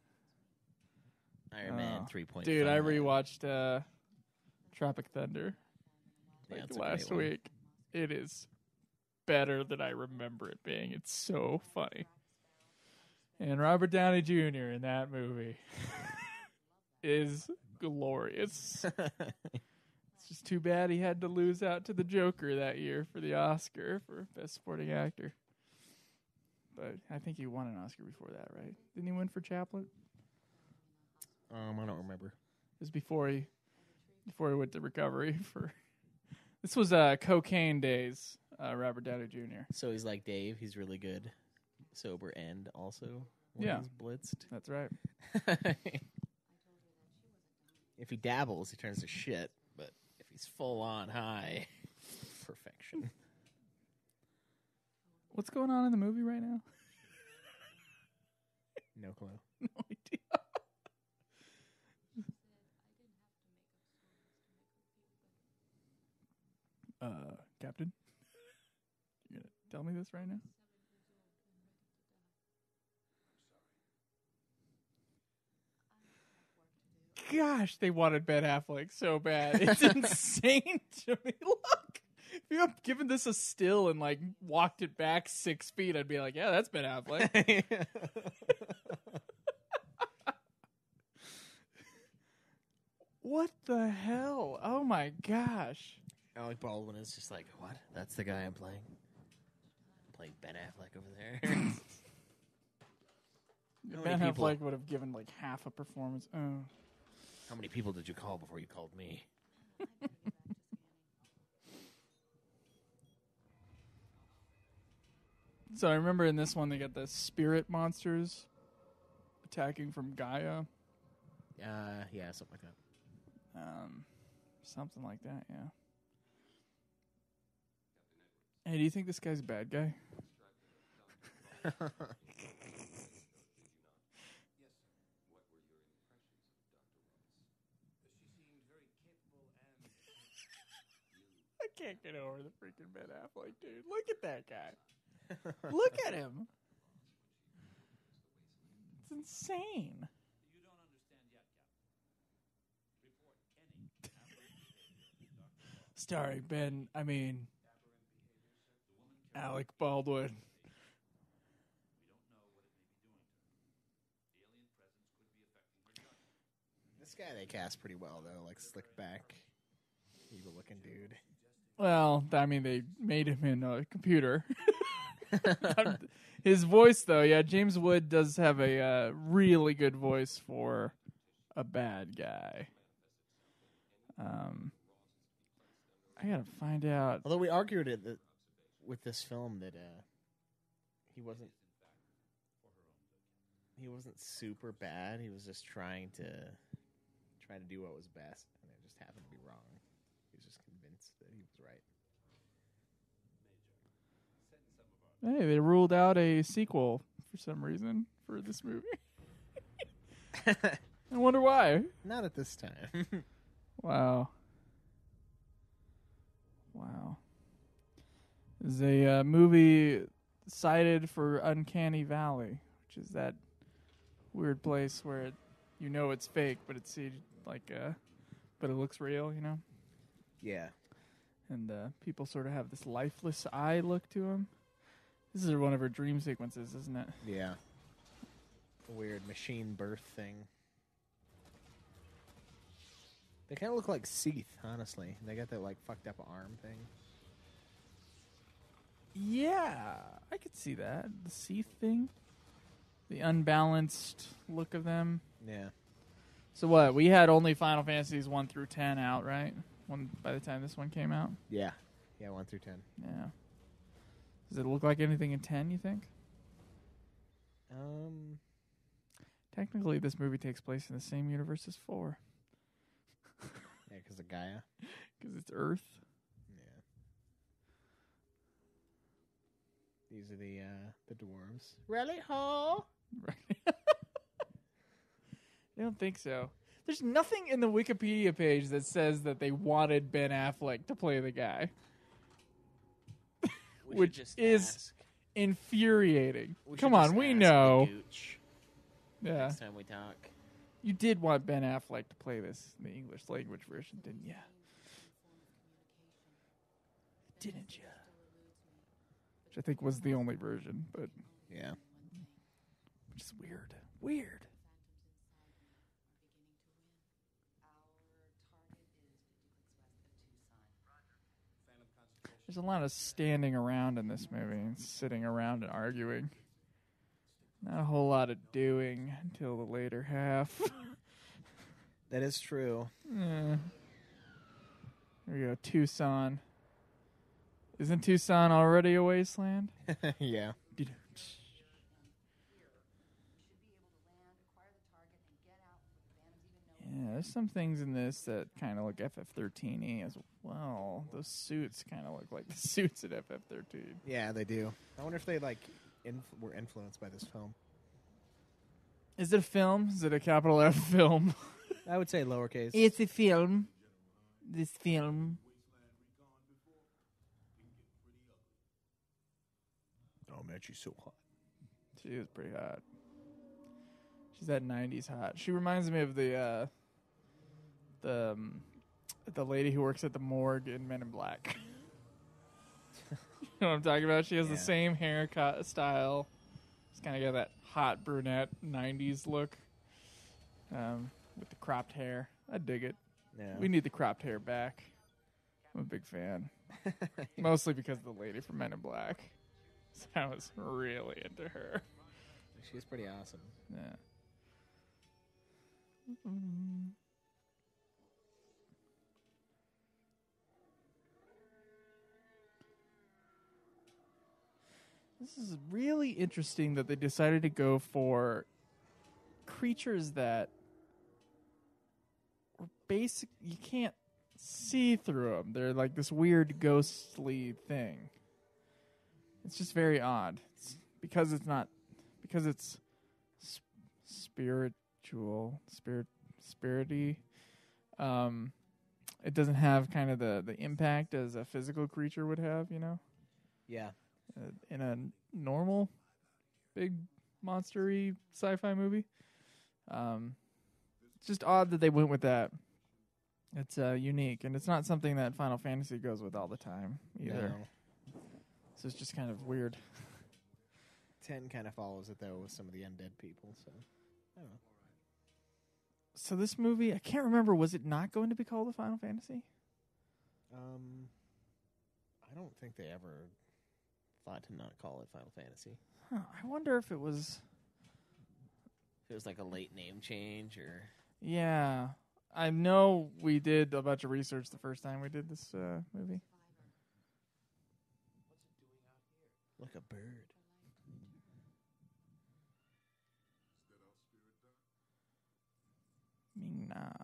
[SPEAKER 2] Iron Man
[SPEAKER 1] Oh,
[SPEAKER 2] three point five.
[SPEAKER 1] Dude, I rewatched uh, Tropic Thunder
[SPEAKER 2] Yeah,
[SPEAKER 1] like
[SPEAKER 2] it's a great
[SPEAKER 1] last
[SPEAKER 2] one.
[SPEAKER 1] week. It is better than I remember it being. It's so funny. And Robert Downey Junior in that movie is glorious. It's just too bad he had to lose out to the Joker that year for the Oscar for Best Supporting Actor. But I think he won an Oscar before that, right? Didn't he win for Chaplin?
[SPEAKER 2] Um, I don't remember.
[SPEAKER 1] It was before he before he went to recovery for. This was uh, cocaine days. Uh, Robert Downey Junior
[SPEAKER 2] So he's like Dave. He's really good, sober, and also when
[SPEAKER 1] Yeah.
[SPEAKER 2] he's blitzed.
[SPEAKER 1] That's right.
[SPEAKER 2] If he dabbles, he turns to shit. But if he's full on high, perfection.
[SPEAKER 1] What's going on in the movie right now?
[SPEAKER 2] No clue.
[SPEAKER 1] No idea. Uh, Captain, you gonna tell me this right now? Gosh, they wanted Ben Affleck so bad. It's insane to me. Look, if you had given this a still and like walked it back six feet, I'd be like, yeah, that's Ben Affleck. What the hell? Oh my gosh.
[SPEAKER 2] Alec Baldwin is just like, what? That's the guy I'm playing. I'm playing Ben Affleck over there. How
[SPEAKER 1] Ben
[SPEAKER 2] many people-
[SPEAKER 1] Affleck would have given like half a performance. Oh.
[SPEAKER 2] How many people did you call before you called me?
[SPEAKER 1] So I remember in this one they got the spirit monsters attacking from Gaia.
[SPEAKER 2] Uh, yeah, something like that.
[SPEAKER 1] Um, something like that, yeah. Hey, do you think this guy's a bad guy? I can't get over the freaking Ben Affleck, dude. Look at that guy. Look at him. It's insane. Starring Ben, I mean, Alec Baldwin.
[SPEAKER 2] This guy they cast pretty well, though. Like, slick back, evil-looking dude.
[SPEAKER 1] Well, I mean, they made him in a computer. His voice, though, yeah, James Wood does have a uh, really good voice for a bad guy. Um, I gotta find out.
[SPEAKER 2] Although we argued it that, with this film that uh, he wasn't he wasn't super bad. He was just trying to trying to do what was best, and it just happened to be wrong. He was just convinced that he was right.
[SPEAKER 1] Hey, they ruled out a sequel for some reason for this movie. I wonder why.
[SPEAKER 2] Not at this time.
[SPEAKER 1] Wow. Wow. This is a uh, movie cited for Uncanny Valley, which is that weird place where it, you know it's fake, but it's like, uh, but it looks real, you know?
[SPEAKER 2] Yeah.
[SPEAKER 1] And uh, people sort of have this lifeless eye look to them. This is one of her dream sequences, isn't it?
[SPEAKER 2] Yeah. A weird machine birth thing. They kind of look like Seath, honestly. They got that, like, fucked up arm thing.
[SPEAKER 1] Yeah, I could see that. The Seath thing. The unbalanced look of them.
[SPEAKER 2] Yeah.
[SPEAKER 1] So what? We had only Final Fantasies one through ten out, right? One by the time this one came out.
[SPEAKER 2] Yeah. Yeah, one through ten.
[SPEAKER 1] Yeah. Does it look like anything in ten, you think?
[SPEAKER 2] Um,
[SPEAKER 1] Technically, this movie takes place in the same universe as four.
[SPEAKER 2] yeah, because of Gaia.
[SPEAKER 1] Because it's Earth.
[SPEAKER 2] Yeah. These are the uh, the dwarves. Really, ho?
[SPEAKER 1] Right. I don't think so. There's nothing in the Wikipedia page that says that they wanted Ben Affleck to play the guy.
[SPEAKER 2] We should
[SPEAKER 1] which
[SPEAKER 2] just
[SPEAKER 1] is
[SPEAKER 2] ask-
[SPEAKER 1] infuriating.
[SPEAKER 2] we should
[SPEAKER 1] Come
[SPEAKER 2] just
[SPEAKER 1] on, we
[SPEAKER 2] ask the
[SPEAKER 1] know.
[SPEAKER 2] Gooch
[SPEAKER 1] Yeah,
[SPEAKER 2] Next time we talk.
[SPEAKER 1] you did want Ben Affleck to play this in the English language version, didn't you? Didn't you? Which I think was the only version, but
[SPEAKER 2] Yeah.
[SPEAKER 1] which is weird. Weird. There's a lot of standing around in this movie and sitting around and arguing. Not a whole lot of doing until the later half.
[SPEAKER 2] That is true.
[SPEAKER 1] Eh. There we go, Tucson. Isn't Tucson already a wasteland?
[SPEAKER 2] Yeah.
[SPEAKER 1] Yeah, there's some things in this that kind of look F F thirteen y as well. Those suits kind of look like the suits at F F thirteen.
[SPEAKER 2] Yeah, they do. I wonder if they like inf- were influenced by this film.
[SPEAKER 1] Is it a film? Is it a capital F film?
[SPEAKER 2] I would say lowercase.
[SPEAKER 1] It's a film. This film.
[SPEAKER 2] Oh man, she's so hot.
[SPEAKER 1] She is pretty hot. She's that nineties hot. She reminds me of the uh, the um, the lady who works at the morgue in Men in Black. You know what I'm talking about? She has
[SPEAKER 2] Yeah.
[SPEAKER 1] the same haircut style. She's kind of got that hot brunette nineties look um, with the cropped hair. I dig it.
[SPEAKER 2] Yeah.
[SPEAKER 1] We need the cropped hair back. I'm a big fan. Mostly because of the lady from Men in Black. So I was really into her.
[SPEAKER 2] She's pretty awesome.
[SPEAKER 1] Yeah. This is really interesting that they decided to go for creatures that were basic. You can't see through them. They're like this weird ghostly thing. It's just very odd. It's because it's not because it's sp- spiritual, spirit, spirity. Um, it doesn't have kind of the the impact as a physical creature would have. You know.
[SPEAKER 2] Yeah.
[SPEAKER 1] Uh, in a normal big monster-y sci-fi movie. Um, it's just odd that they went with that. It's uh, unique, and it's not something that Final Fantasy goes with all the time either.
[SPEAKER 2] No.
[SPEAKER 1] So it's just kind of weird.
[SPEAKER 2] Ten kind of follows it though with some of the undead people. So, I don't know.
[SPEAKER 1] So this movie, I can't remember, was it not going to be called a Final Fantasy?
[SPEAKER 2] Um, I don't think they ever thought to not call it Final Fantasy.
[SPEAKER 1] Huh, I wonder if it was...
[SPEAKER 2] If it was like a late name change or...
[SPEAKER 1] Yeah. I know we did a bunch of research the first time we did this uh, movie.
[SPEAKER 2] Look, a bird.
[SPEAKER 1] Mina.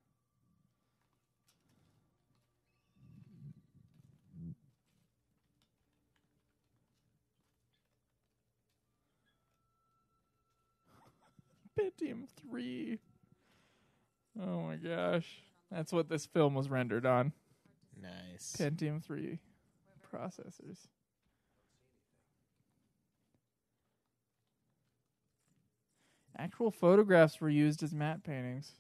[SPEAKER 1] Pentium three. Oh my gosh. That's what this film was rendered on.
[SPEAKER 2] Nice.
[SPEAKER 1] Pentium three processors. Actual photographs were used as matte paintings.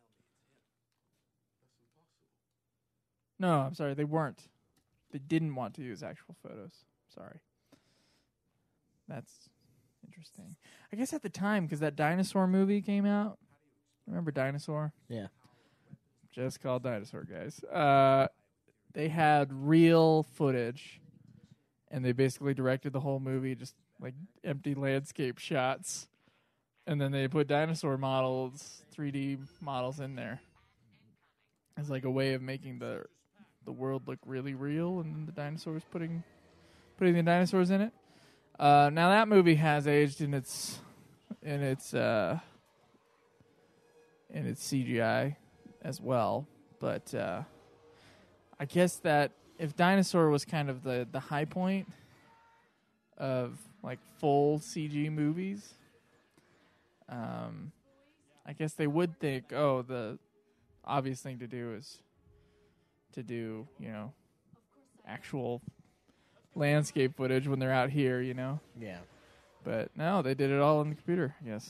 [SPEAKER 1] No, I'm sorry, they weren't. They didn't want to use actual photos. Sorry. That's interesting. I guess at the time, because that dinosaur movie came out. Remember Dinosaur?
[SPEAKER 2] Yeah.
[SPEAKER 1] Just called Dinosaur, guys. Uh, they had real footage, and they basically directed the whole movie just like empty landscape shots. And then they put dinosaur models, three D models in there. It's like a way of making the the world look really real, and the dinosaurs putting putting the dinosaurs in it. Uh, now that movie has aged in its in its uh, in its C G I as well, but uh, I guess that if Dinosaur was kind of the the high point of like full C G movies. Um, I guess they would think, oh, the obvious thing to do is to do, you know, actual landscape footage when they're out here, you know.
[SPEAKER 2] Yeah.
[SPEAKER 1] But no, they did it all on the computer. Yes.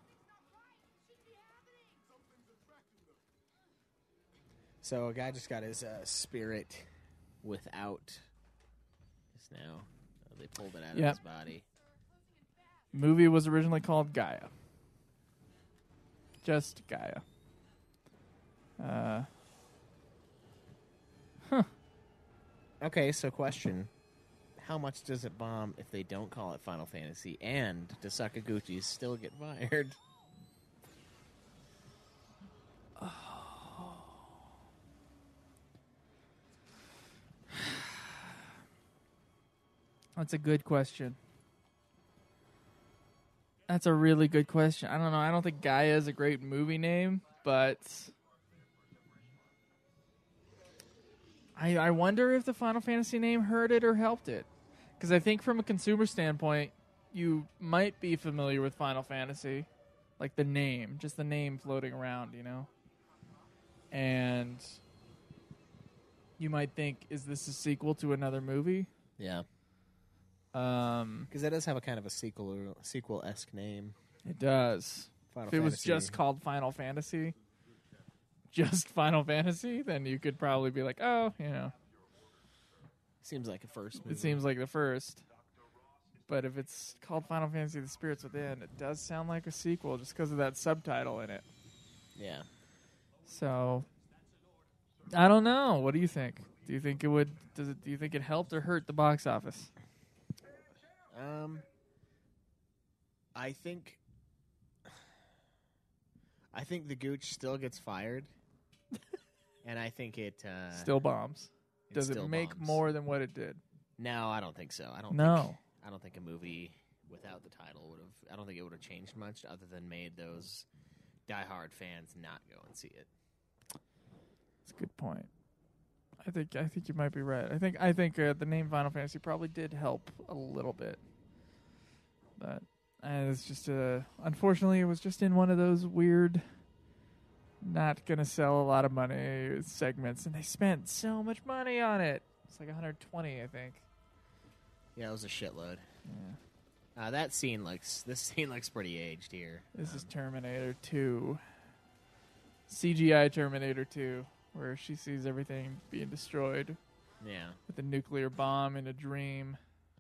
[SPEAKER 2] So a guy just got his uh, spirit without just now. Uh, they pulled it out
[SPEAKER 1] Yep.
[SPEAKER 2] of his body.
[SPEAKER 1] Movie was originally called Gaia. Just Gaia. Uh, huh.
[SPEAKER 2] Okay, so question. How much does it bomb if they don't call it Final Fantasy? And does Sakaguchi still get fired?
[SPEAKER 1] That's a good question. That's a really good question. I don't know. I don't think Gaia is a great movie name, but I I wonder if the Final Fantasy name hurt it or helped it. Because I think from a consumer standpoint, you might be familiar with Final Fantasy, like the name, just the name floating around, you know? And you might think, is this a sequel to another movie?
[SPEAKER 2] Yeah.
[SPEAKER 1] Um,
[SPEAKER 2] Because that does have a kind of a sequel sequel-esque name.
[SPEAKER 1] It does.
[SPEAKER 2] Final
[SPEAKER 1] If it was
[SPEAKER 2] Fantasy.
[SPEAKER 1] just called Final Fantasy, just Final Fantasy, then you could probably be like, oh, you know,
[SPEAKER 2] Seems like a first movie.
[SPEAKER 1] it seems like the first. But if it's called Final Fantasy The Spirits Within, it does sound like a sequel just because of that subtitle in it.
[SPEAKER 2] Yeah.
[SPEAKER 1] So, I don't know. What do you think? Do you think it would, does it, do you think it helped or hurt the box office?
[SPEAKER 2] Um, I think, I think the Gooch still gets fired, and I think it uh,
[SPEAKER 1] Still bombs.
[SPEAKER 2] it
[SPEAKER 1] Does it
[SPEAKER 2] still
[SPEAKER 1] make
[SPEAKER 2] bombs.
[SPEAKER 1] more than what it did?
[SPEAKER 2] No, I don't think so. I don't.
[SPEAKER 1] No.
[SPEAKER 2] Think, I don't think a movie without the title would have. I don't think it would have changed much, other than made those diehard fans not go and see it.
[SPEAKER 1] That's a good point. I think I think you might be right. I think I think uh, the name Final Fantasy probably did help a little bit, but uh, it's just uh, unfortunately it was just in one of those weird, not gonna sell a lot of money segments, and they spent so much money on it. It's like one hundred twenty, I think.
[SPEAKER 2] Yeah, it was a shitload.
[SPEAKER 1] Yeah.
[SPEAKER 2] Uh, that scene looks. This scene looks pretty aged here.
[SPEAKER 1] This
[SPEAKER 2] Um,
[SPEAKER 1] is Terminator two, C G I Terminator two, where she sees everything being destroyed
[SPEAKER 2] Yeah.
[SPEAKER 1] with a nuclear bomb in a dream.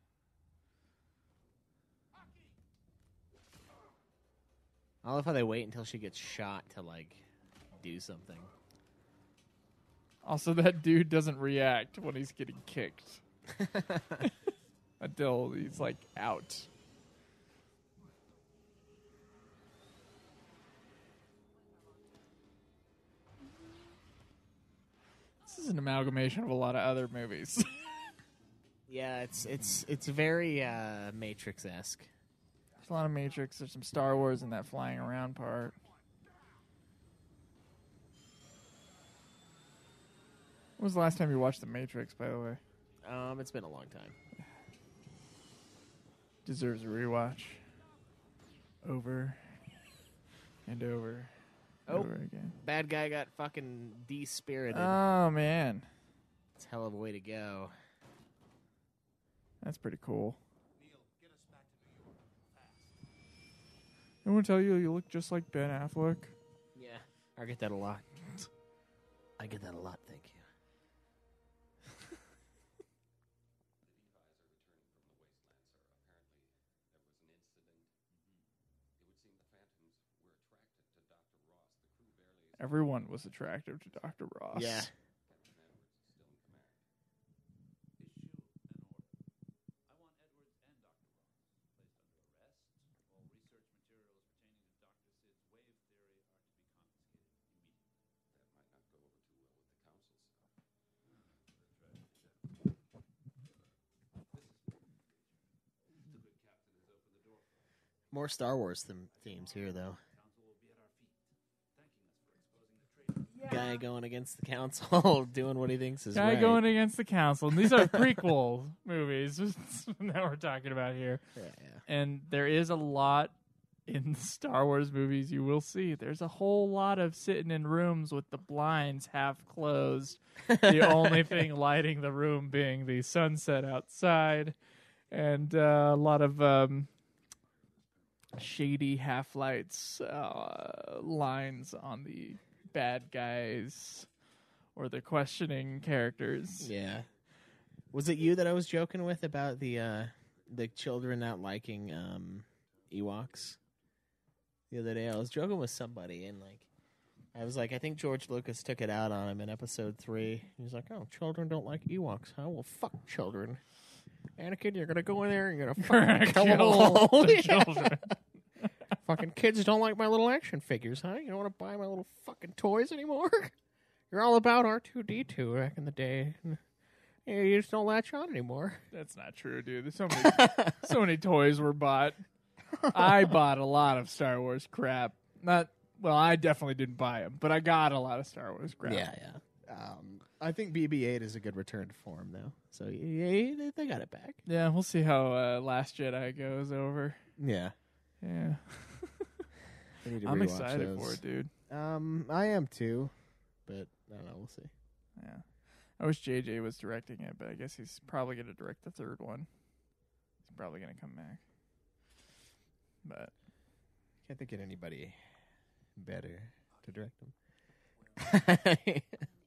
[SPEAKER 2] I love how they wait until she gets shot to like do something.
[SPEAKER 1] Also, that dude doesn't react when he's getting kicked until he's like out. This is an amalgamation of a lot of other movies.
[SPEAKER 2] Yeah, it's it's it's very uh, Matrix-esque.
[SPEAKER 1] There's a lot of Matrix. There's some Star Wars in that flying around part. When was the last time you watched The Matrix, by the way?
[SPEAKER 2] Um, it's been a long time.
[SPEAKER 1] Deserves a rewatch. Over and over and
[SPEAKER 2] Oh.
[SPEAKER 1] over again.
[SPEAKER 2] Bad guy got fucking de-spirited.
[SPEAKER 1] Oh, man.
[SPEAKER 2] It's a hell of a way to go.
[SPEAKER 1] That's pretty cool. I want to tell you, you look just like Ben Affleck.
[SPEAKER 2] Yeah, I get that a lot. I get that a lot, thank you.
[SPEAKER 1] Everyone was attractive to Doctor Ross.
[SPEAKER 2] Yeah. More Star Wars them- themes here, though. Guy going against the council, doing what he thinks is
[SPEAKER 1] Guy
[SPEAKER 2] right.
[SPEAKER 1] going against the council. And these are prequel movies that we're talking about here.
[SPEAKER 2] Yeah,
[SPEAKER 1] And there is a lot in the Star Wars movies, you will see there's a whole lot of sitting in rooms with the blinds half closed. The only thing lighting the room being the sunset outside, and uh, a lot of um, shady half lights uh, lines on the bad guys or the questioning characters.
[SPEAKER 2] Yeah. Was it you that I was joking with about the uh, the children not liking um, Ewoks? The other day I was joking with somebody, and like I was like, I think George Lucas took it out on him in episode three. He was like, oh, children don't like Ewoks, huh? Well, fuck children. Anakin, you're going to go in there and you're going to fucking kill them all.
[SPEAKER 1] the children.
[SPEAKER 2] Fucking kids don't like my little action figures, huh? You don't want to buy my little fucking toys anymore? You're all about R two D two back in the day. Yeah, you just don't latch on anymore.
[SPEAKER 1] That's not true, dude. There's so many, so many toys were bought. I bought a lot of Star Wars crap. Not well, I definitely didn't buy them, but I got a lot of Star Wars crap.
[SPEAKER 2] Yeah, yeah. Um, I think B B eight is a good return to form, though. So yeah, they got it back.
[SPEAKER 1] Yeah, we'll see how uh, Last Jedi goes over.
[SPEAKER 2] Yeah,
[SPEAKER 1] yeah.
[SPEAKER 2] I need to
[SPEAKER 1] I'm
[SPEAKER 2] rewatch
[SPEAKER 1] excited
[SPEAKER 2] those.
[SPEAKER 1] for it, dude.
[SPEAKER 2] Um, I am too, but I don't know. We'll see.
[SPEAKER 1] Yeah, I wish J J was directing it, but I guess he's probably going to direct the third one. He's probably going to come back. But
[SPEAKER 2] can't think of anybody better to direct them.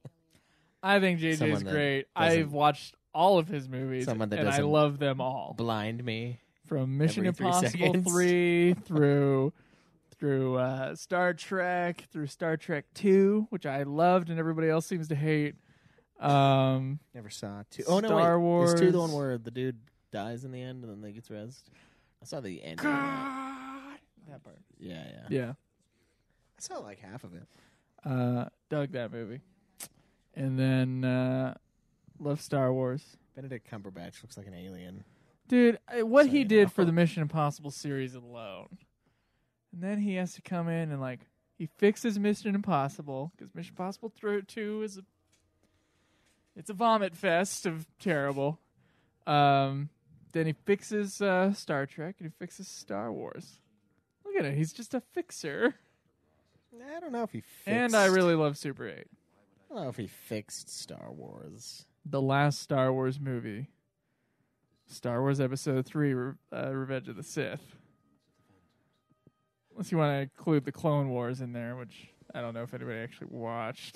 [SPEAKER 1] I think J J is
[SPEAKER 2] Someone that
[SPEAKER 1] great.
[SPEAKER 2] doesn't-
[SPEAKER 1] I've watched all of his movies,
[SPEAKER 2] Someone that
[SPEAKER 1] and I
[SPEAKER 2] doesn't
[SPEAKER 1] love them all.
[SPEAKER 2] Blind me.
[SPEAKER 1] From Mission
[SPEAKER 2] every three
[SPEAKER 1] Impossible
[SPEAKER 2] seconds.
[SPEAKER 1] three through through uh, Star Trek, through Star Trek two, which I loved and everybody else seems to hate. Um,
[SPEAKER 2] Never saw two. Oh no,
[SPEAKER 1] Star
[SPEAKER 2] wait.
[SPEAKER 1] Wars.
[SPEAKER 2] Is two the one where the dude dies in the end and then they gets rezzed? I saw the end.
[SPEAKER 1] that part.
[SPEAKER 2] Yeah, yeah.
[SPEAKER 1] Yeah.
[SPEAKER 2] I saw like half of it.
[SPEAKER 1] Uh, dug that movie. And then uh, love Star Wars.
[SPEAKER 2] Benedict Cumberbatch looks like an alien.
[SPEAKER 1] Dude, I- what
[SPEAKER 2] So,
[SPEAKER 1] he
[SPEAKER 2] you
[SPEAKER 1] did
[SPEAKER 2] know.
[SPEAKER 1] for the Mission Impossible series alone. And then he has to come in and, like, he fixes Mission Impossible, because Mission Impossible two is a, it's a vomit fest of terrible. Um, then he fixes uh, Star Trek, and he fixes Star Wars. Look at it. He's just a fixer.
[SPEAKER 2] I don't know if he fixed.
[SPEAKER 1] And I really love Super eight.
[SPEAKER 2] I don't know if he fixed Star Wars.
[SPEAKER 1] The last Star Wars movie. Star Wars Episode three, Re- uh, Revenge of the Sith. Unless you want to include the Clone Wars in there, which I don't know if anybody actually watched.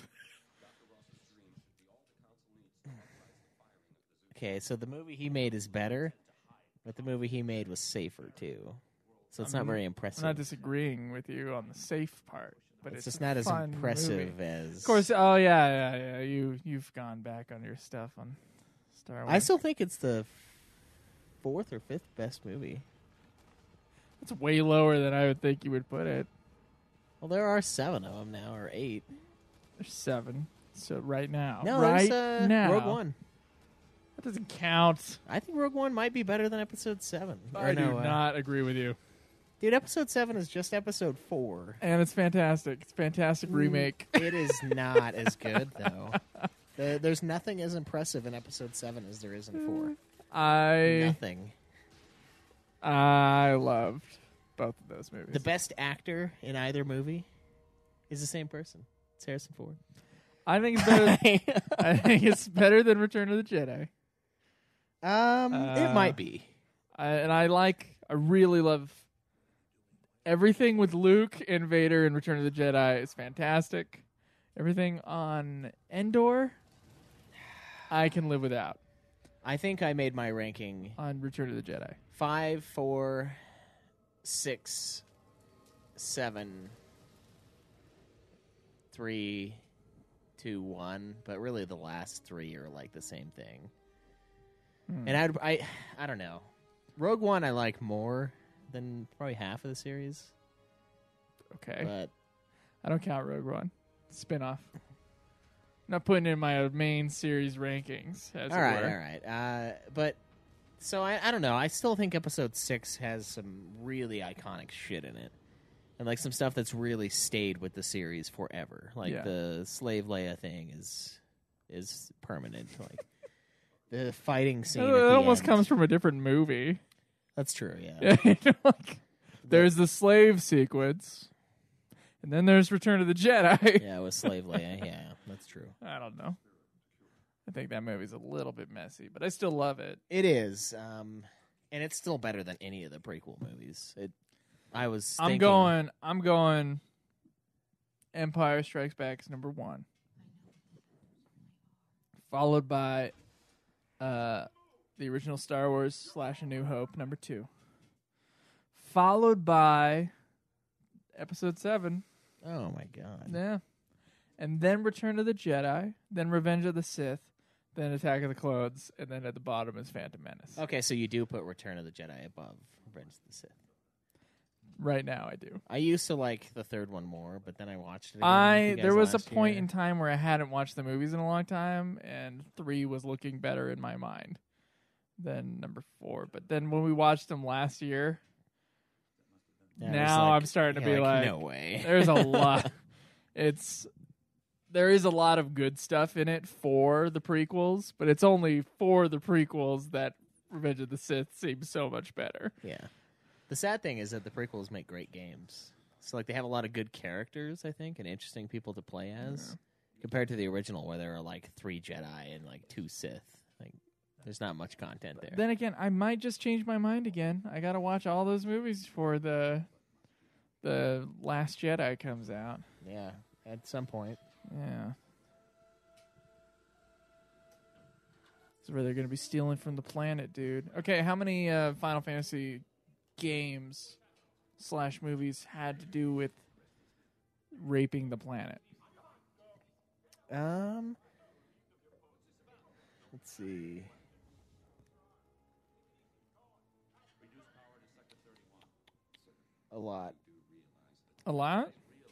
[SPEAKER 2] Okay, so the movie he made is better, but the movie he made was safer too. So it's
[SPEAKER 1] I'm
[SPEAKER 2] not very
[SPEAKER 1] I'm
[SPEAKER 2] impressive.
[SPEAKER 1] not disagreeing with you on the safe part, but
[SPEAKER 2] it's,
[SPEAKER 1] it's,
[SPEAKER 2] just
[SPEAKER 1] a
[SPEAKER 2] not as
[SPEAKER 1] fun
[SPEAKER 2] impressive
[SPEAKER 1] movie.
[SPEAKER 2] as.
[SPEAKER 1] Of course, oh yeah, yeah, yeah. You you've gone back on your stuff on Star Wars.
[SPEAKER 2] I still think it's the fourth or fifth best movie.
[SPEAKER 1] It's way lower than I would think you would put it.
[SPEAKER 2] Well, there are seven of them now, or eight.
[SPEAKER 1] There's seven. So right now,
[SPEAKER 2] No,
[SPEAKER 1] right
[SPEAKER 2] there's uh,
[SPEAKER 1] now,
[SPEAKER 2] Rogue One.
[SPEAKER 1] That doesn't count.
[SPEAKER 2] I think Rogue One might be better than Episode Seven.
[SPEAKER 1] I
[SPEAKER 2] Or
[SPEAKER 1] do
[SPEAKER 2] no, uh,
[SPEAKER 1] not agree with you.
[SPEAKER 2] Dude, Episode Seven is just Episode Four.
[SPEAKER 1] And it's fantastic. It's a fantastic remake.
[SPEAKER 2] It is not as good though. The, there's nothing as impressive in Episode Seven as there is in Four.
[SPEAKER 1] I
[SPEAKER 2] Nothing.
[SPEAKER 1] I loved both of those movies.
[SPEAKER 2] The best actor in either movie is the same person. It's Harrison Ford.
[SPEAKER 1] I think it's better. I think it's better than Return of the Jedi.
[SPEAKER 2] Um,
[SPEAKER 1] Uh,
[SPEAKER 2] it might be.
[SPEAKER 1] I, and I like. I really love everything with Luke and Vader in Return of the Jedi is fantastic. Everything on Endor, I can live without.
[SPEAKER 2] I think I made my ranking
[SPEAKER 1] On Return of the Jedi,
[SPEAKER 2] five, four, six, seven, three, two, one. But really, the last three are like the same thing.
[SPEAKER 1] Hmm.
[SPEAKER 2] And I'd, I, I don't know. Rogue One I like more than probably half of the series.
[SPEAKER 1] okay.
[SPEAKER 2] But
[SPEAKER 1] I don't count Rogue One. Spin-off. Not putting in my main series rankings. As
[SPEAKER 2] all
[SPEAKER 1] it
[SPEAKER 2] right,
[SPEAKER 1] were.
[SPEAKER 2] all right. Uh, but so I, I don't know. I still think Episode Six has some really iconic shit in it, and like some stuff that's really stayed with the series forever. Like
[SPEAKER 1] Yeah.
[SPEAKER 2] the Slave Leia thing is is permanent. Like the fighting scene.
[SPEAKER 1] It
[SPEAKER 2] at the
[SPEAKER 1] almost
[SPEAKER 2] end.
[SPEAKER 1] comes from a different movie.
[SPEAKER 2] That's true. Yeah.
[SPEAKER 1] You know, like, there's the slave sequence, and then there's Return of the Jedi.
[SPEAKER 2] Yeah, with Slave Leia. Yeah, that's true.
[SPEAKER 1] I don't know. I think that movie's a little bit messy, but I still love it.
[SPEAKER 2] It is, um, and it's still better than any of the prequel movies. It. I was.
[SPEAKER 1] I'm
[SPEAKER 2] thinking,
[SPEAKER 1] going. I'm going. Empire Strikes Back is number one, followed by uh, the original Star Wars slash A New Hope, number two, followed by Episode Seven.
[SPEAKER 2] Oh my god!
[SPEAKER 1] Yeah, and then Return of the Jedi, then Revenge of the Sith, then Attack of the Clones, and then at the bottom is Phantom Menace.
[SPEAKER 2] Okay, so you do put Return of the Jedi above Revenge of the Sith.
[SPEAKER 1] Right now, I do.
[SPEAKER 2] I used to like the third one more, but then I watched it again.
[SPEAKER 1] I
[SPEAKER 2] with you guys
[SPEAKER 1] there was a
[SPEAKER 2] last
[SPEAKER 1] point
[SPEAKER 2] year.
[SPEAKER 1] in time where I hadn't watched the movies in a long time, and three was looking better in my mind than number four. But then when we watched them last year,
[SPEAKER 2] Yeah, it was
[SPEAKER 1] now
[SPEAKER 2] like-
[SPEAKER 1] I'm starting to
[SPEAKER 2] you're
[SPEAKER 1] be like,
[SPEAKER 2] no way.
[SPEAKER 1] there's a lot. It's there is a lot of good stuff in it for the prequels, but it's only for the prequels that Revenge of the Sith seems so much better.
[SPEAKER 2] Yeah. The sad thing is that the prequels make great games. So like they have a lot of good characters, I think, and interesting people to play as,
[SPEAKER 1] Yeah.
[SPEAKER 2] compared to the original where there are like three Jedi and like two Sith. Like there's not much content there.
[SPEAKER 1] Then again, I might just change my mind again. I gotta watch all those movies before the the Last Jedi comes out.
[SPEAKER 2] Yeah, at some point.
[SPEAKER 1] Yeah. This is where they're gonna be stealing from the planet, dude. Okay, how many uh, Final Fantasy games slash movies had to do with raping the planet?
[SPEAKER 2] Um, let's see. A lot.
[SPEAKER 1] A lot?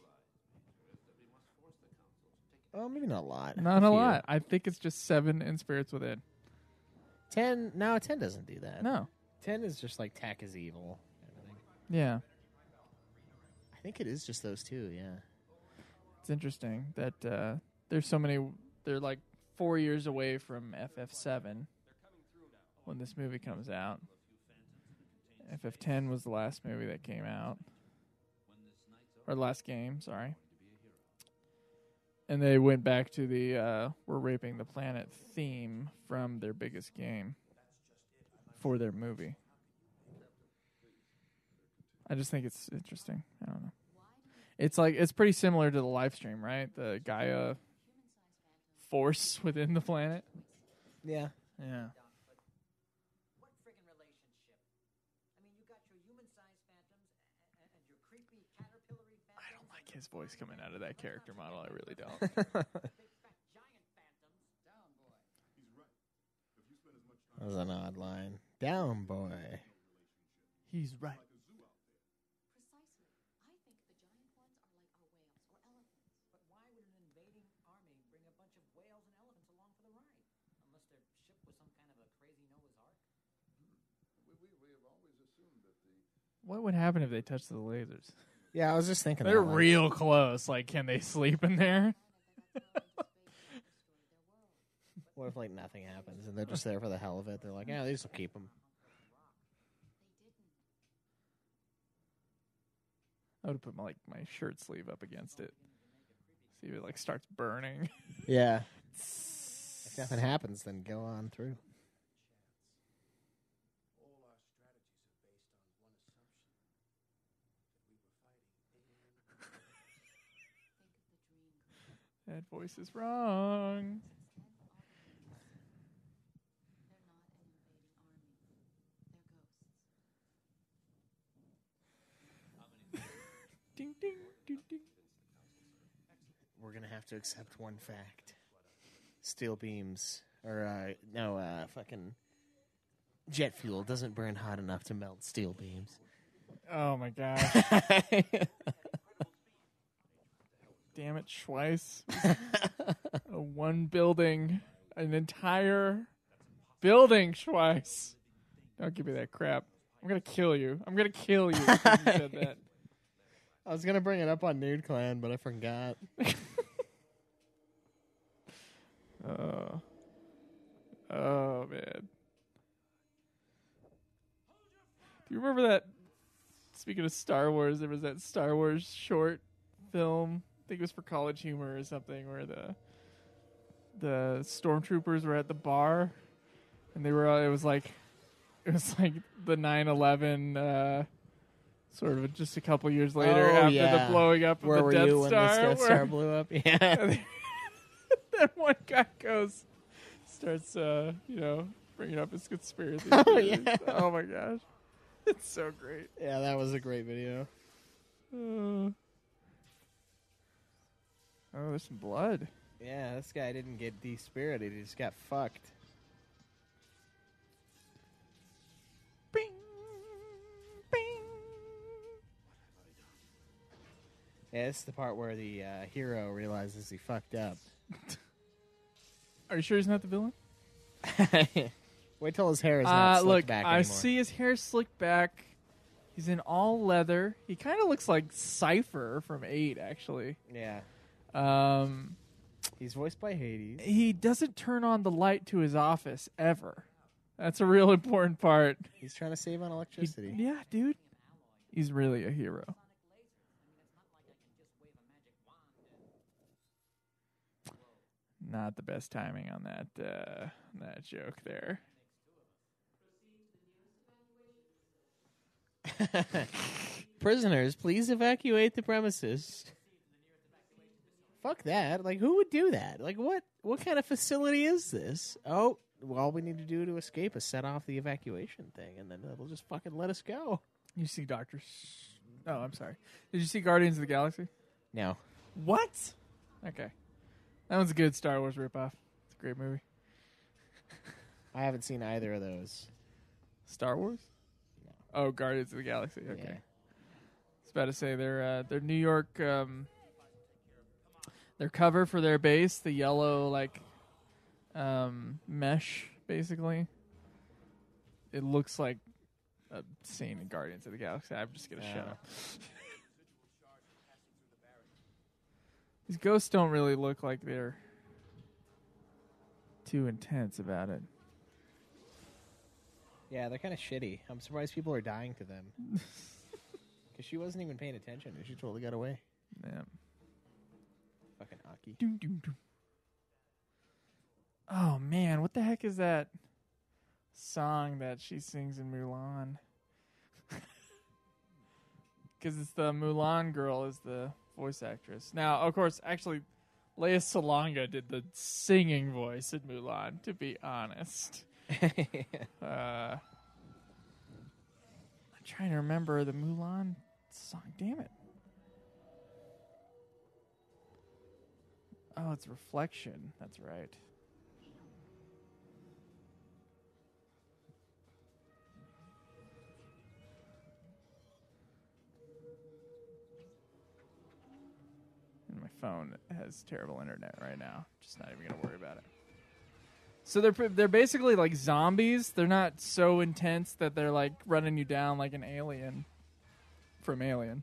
[SPEAKER 2] Oh, maybe not a lot.
[SPEAKER 1] Not a
[SPEAKER 2] few.
[SPEAKER 1] lot. I think it's just seven in Spirits Within.
[SPEAKER 2] Ten. No, ten doesn't do that.
[SPEAKER 1] No.
[SPEAKER 2] Ten is just like Tack is evil.
[SPEAKER 1] Yeah.
[SPEAKER 2] I think it is just those two. Yeah.
[SPEAKER 1] It's interesting that uh, there's so many. They're like four years away from F F seven when this movie comes out. F F ten was the last movie that came out, or last game. Sorry. And they went back to the uh, "We're raping the planet" theme from their biggest game for their movie. I just think it's interesting. I don't know. It's like it's pretty similar to the live stream, right? The Gaia force within the planet.
[SPEAKER 2] Yeah.
[SPEAKER 1] Yeah.
[SPEAKER 4] What friggin' relationship? I mean, you got your human-sized phantoms and, and your creepy caterpillar-y phantoms.
[SPEAKER 1] I don't like his voice coming out of that character model. I really don't.
[SPEAKER 4] Big fat giant phantoms. Down, boy.
[SPEAKER 2] That was an odd line. Down, boy.
[SPEAKER 1] He's right.
[SPEAKER 4] Precisely. I think the giant ones are like our whales or elephants. But why would an invading army bring a bunch of whales and elephants along for the ride? Unless their ship was some kind of a crazy Noah's Ark.
[SPEAKER 1] What would happen if they touched the lasers?
[SPEAKER 2] Yeah, I was just thinking.
[SPEAKER 1] They're
[SPEAKER 2] that one.
[SPEAKER 1] real close. Like, can they sleep in there?
[SPEAKER 2] What if like nothing happens and they're just there for the hell of it? They're like, yeah, these will keep them.
[SPEAKER 1] I would put my like my shirt sleeve up against it. See if it like starts burning.
[SPEAKER 2] Yeah. If nothing happens, then go on through.
[SPEAKER 1] That voice is wrong. Ding ding ding ding.
[SPEAKER 2] We're gonna have to accept one fact: steel beams, or uh, no, uh, fucking jet fuel doesn't burn hot enough to melt steel beams.
[SPEAKER 1] Oh my gosh. Damn it, Schweiss. A one building, an entire building, Schweiss. Don't give me that crap. I'm gonna kill you. I'm gonna kill you because you said that.
[SPEAKER 2] I was gonna bring it up on Nude Clan, but I forgot.
[SPEAKER 1] Oh. Oh man. Do you remember that speaking of Star Wars, there was that Star Wars short film. I think it was for College Humor or something, where the the stormtroopers were at the bar, and they were. Uh, it was like, it was like the nine eleven. Uh, Sort of just a couple years later,
[SPEAKER 2] Oh,
[SPEAKER 1] after
[SPEAKER 2] yeah.
[SPEAKER 1] the blowing up
[SPEAKER 2] Where
[SPEAKER 1] of
[SPEAKER 2] were
[SPEAKER 1] the Death
[SPEAKER 2] you when
[SPEAKER 1] Star,
[SPEAKER 2] this Death
[SPEAKER 1] where-
[SPEAKER 2] Star blew up? Yeah.
[SPEAKER 1] then one guy goes, starts, uh, you know, bringing up his conspiracy.
[SPEAKER 2] Oh,
[SPEAKER 1] theories.
[SPEAKER 2] yeah.
[SPEAKER 1] Oh my gosh, it's so great.
[SPEAKER 2] Yeah, that was a great video.
[SPEAKER 1] Uh, oh, there's some blood.
[SPEAKER 2] Yeah, this guy didn't get despirited. He just got fucked.
[SPEAKER 1] Bing, bing.
[SPEAKER 2] Yeah, this is the part where the uh, hero realizes he fucked up.
[SPEAKER 1] Are you sure he's not the villain?
[SPEAKER 2] Wait till his hair is not
[SPEAKER 1] Uh,
[SPEAKER 2] slicked
[SPEAKER 1] look,
[SPEAKER 2] back
[SPEAKER 1] I
[SPEAKER 2] anymore.
[SPEAKER 1] see his hair slicked back. He's in all leather. He kind of looks like Cypher from eight, actually.
[SPEAKER 2] Yeah.
[SPEAKER 1] Um,
[SPEAKER 2] He's voiced by Hades.
[SPEAKER 1] he doesn't turn on the light to his office ever. That's a real important part.
[SPEAKER 2] He's trying to save on
[SPEAKER 1] He-
[SPEAKER 2] electricity.
[SPEAKER 1] yeah, dude. He's really a hero. Not the best timing on that uh, that joke there.
[SPEAKER 2] Prisoners, please evacuate the premises. Fuck that. Like, who would do that? Like, what What kind of facility is this? Oh, well, all we need to do to escape is set off the evacuation thing, and then it'll just fucking let us go.
[SPEAKER 1] You see Doctor... S- oh, I'm sorry. Did you see Guardians of the Galaxy?
[SPEAKER 2] No.
[SPEAKER 1] What? Okay. That one's a good Star Wars ripoff. It's a great movie.
[SPEAKER 2] I haven't seen either of those.
[SPEAKER 1] Star Wars?
[SPEAKER 2] No.
[SPEAKER 1] Oh, Guardians of the Galaxy. Okay.
[SPEAKER 2] Yeah.
[SPEAKER 1] I was about to say their uh, their New York um, their cover for their base, the yellow like um, mesh, basically. It looks like a scene in Guardians of the Galaxy. I'm just gonna shut
[SPEAKER 2] Oh.
[SPEAKER 1] up. These ghosts don't really look like they're too intense about it.
[SPEAKER 2] Yeah, they're kind of shitty. I'm surprised people are dying to them. Because she wasn't even paying attention. And she totally got away.
[SPEAKER 1] Yeah.
[SPEAKER 2] Fucking Aki.
[SPEAKER 1] Doom, doom, doom. Oh man, what the heck is that song that she sings in Mulan? Because it's the Mulan girl is the voice actress. Now, of course, actually, Lea Salonga did the singing voice in Mulan. To be honest, uh, I'm trying to remember the Mulan song. Damn it. Oh, it's Reflection. That's right. And my phone has terrible internet right now. Just not even going to worry about it. So they're pr- they're basically like zombies. They're not so intense that they're like running you down like an alien from Alien.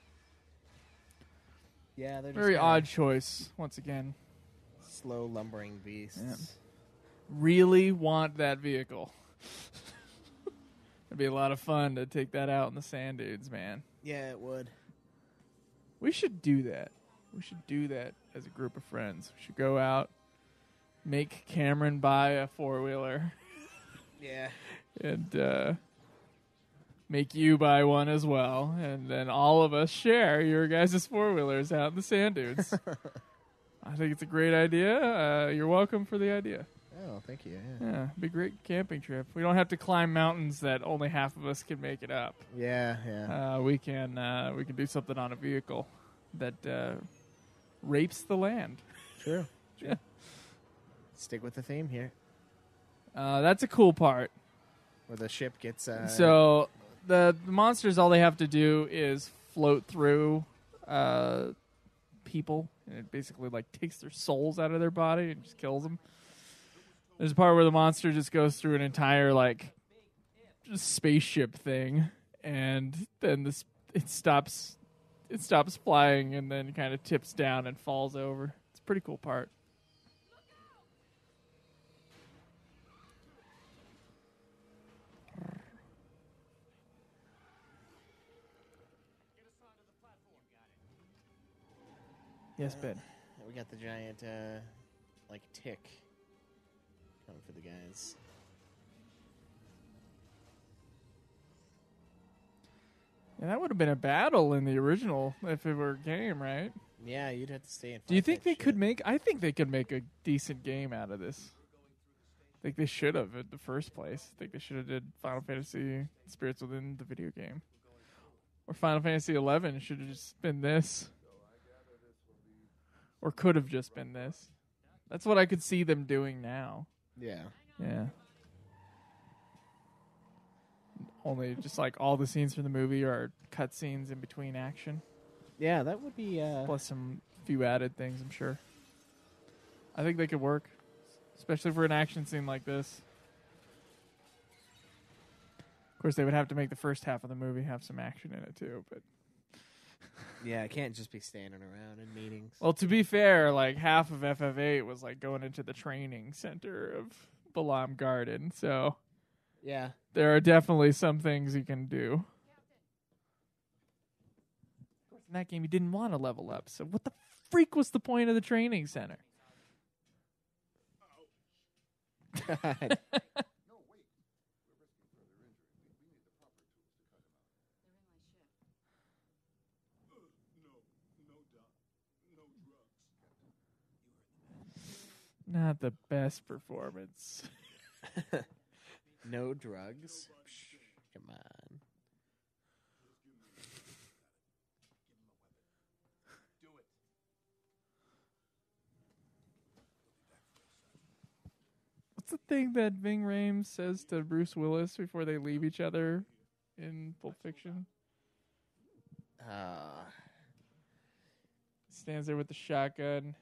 [SPEAKER 2] Yeah, they're just
[SPEAKER 1] Very
[SPEAKER 2] kinda
[SPEAKER 1] odd choice, once again.
[SPEAKER 2] slow lumbering beasts.
[SPEAKER 1] Yeah. Really want that vehicle. It'd be a lot of fun to take that out in the sand dunes, man.
[SPEAKER 2] Yeah, it would.
[SPEAKER 1] We should do that. We should do that as a group of friends. We should go out, make Cameron buy a four-wheeler,
[SPEAKER 2] Yeah.
[SPEAKER 1] and uh, make you buy one as well, and then all of us share your guys' four-wheelers out in the sand dunes. I think it's a great idea. Uh, you're welcome for the idea.
[SPEAKER 2] Oh, thank you. Yeah.
[SPEAKER 1] Yeah, it'd be a great camping trip. We don't have to climb mountains that only half of us can make it up.
[SPEAKER 2] Yeah, yeah.
[SPEAKER 1] Uh, we can uh, we can do something on a vehicle that uh, rapes the land.
[SPEAKER 2] True. True.
[SPEAKER 1] Yeah.
[SPEAKER 2] Stick with the theme here,
[SPEAKER 1] Uh, that's a cool part.
[SPEAKER 2] where the ship gets. Uh,
[SPEAKER 1] So the, the monsters, all they have to do is float through uh, people, and it basically like takes their souls out of their body and just kills them. There's a part where the monster just goes through an entire like just spaceship thing, and then this it stops it stops flying and then kind of tips down and falls over. It's a pretty cool part. Yes, Ben.
[SPEAKER 2] We got the giant, uh, like, tick coming for the guys.
[SPEAKER 1] Yeah, that would have been a battle in the original if it were a game, right?
[SPEAKER 2] Yeah, you'd have to stay and fight
[SPEAKER 1] Do you think
[SPEAKER 2] that
[SPEAKER 1] they
[SPEAKER 2] shit.
[SPEAKER 1] could make... I think they could make a decent game out of this. I think they should have in the first place. I think they should have did Final Fantasy Spirits Within the video game. Or Final Fantasy eleven should have just been this. Or could have just been this. That's what I could see them doing now.
[SPEAKER 2] Yeah.
[SPEAKER 1] Yeah. Only just like all the scenes from the movie are cutscenes in between action.
[SPEAKER 2] Yeah, that would be... Uh...
[SPEAKER 1] Plus some few added things, I'm sure. I think they could work. Especially for an action scene like this. Of course, they would have to make the first half of the movie have some action in it, too. But
[SPEAKER 2] Yeah, it can't just be standing around in meetings.
[SPEAKER 1] well, to be fair, like half of F F eight was like going into the training center of Balam Garden. So
[SPEAKER 2] Yeah.
[SPEAKER 1] there are definitely some things you can do. Of course, in that game, you didn't want to level up. So what the freak was the point of the training center?
[SPEAKER 2] God.
[SPEAKER 1] Not the best performance.
[SPEAKER 2] No drugs? Come on.
[SPEAKER 1] What's the thing that Ving Rhames says to Bruce Willis before they leave each other in Pulp Fiction?
[SPEAKER 2] Uh,
[SPEAKER 1] Stands there with the shotgun.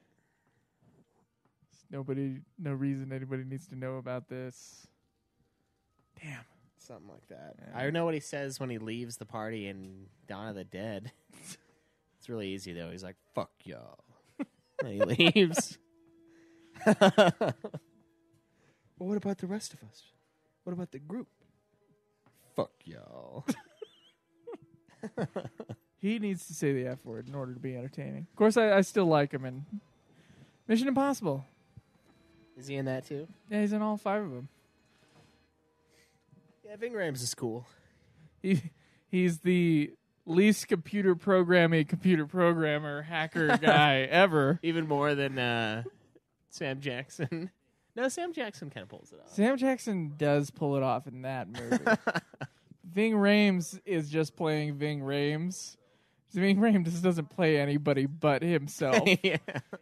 [SPEAKER 1] Nobody, no reason anybody needs to know about this. Damn.
[SPEAKER 2] something like that.
[SPEAKER 1] Yeah.
[SPEAKER 2] I know what he says when he leaves the party in Dawn of the Dead. It's really easy, though. He's like, fuck y'all. And he leaves. Well, what about the rest of us? What about the group? Fuck y'all.
[SPEAKER 1] He needs to say the F word in order to be entertaining. Of course, I, I still like him in Mission Impossible.
[SPEAKER 2] Is he in that, too?
[SPEAKER 1] Yeah, he's in all five of them.
[SPEAKER 2] Yeah, Ving Rhames is cool.
[SPEAKER 1] He He's the least computer programming computer programmer hacker guy ever.
[SPEAKER 2] Even more than uh, Sam Jackson. No, Sam Jackson kind of pulls it off.
[SPEAKER 1] Sam Jackson does pull it off in that movie. Ving Rhames is just playing Ving Rhames. Ving Rhames just doesn't play anybody but himself.
[SPEAKER 2] Yeah.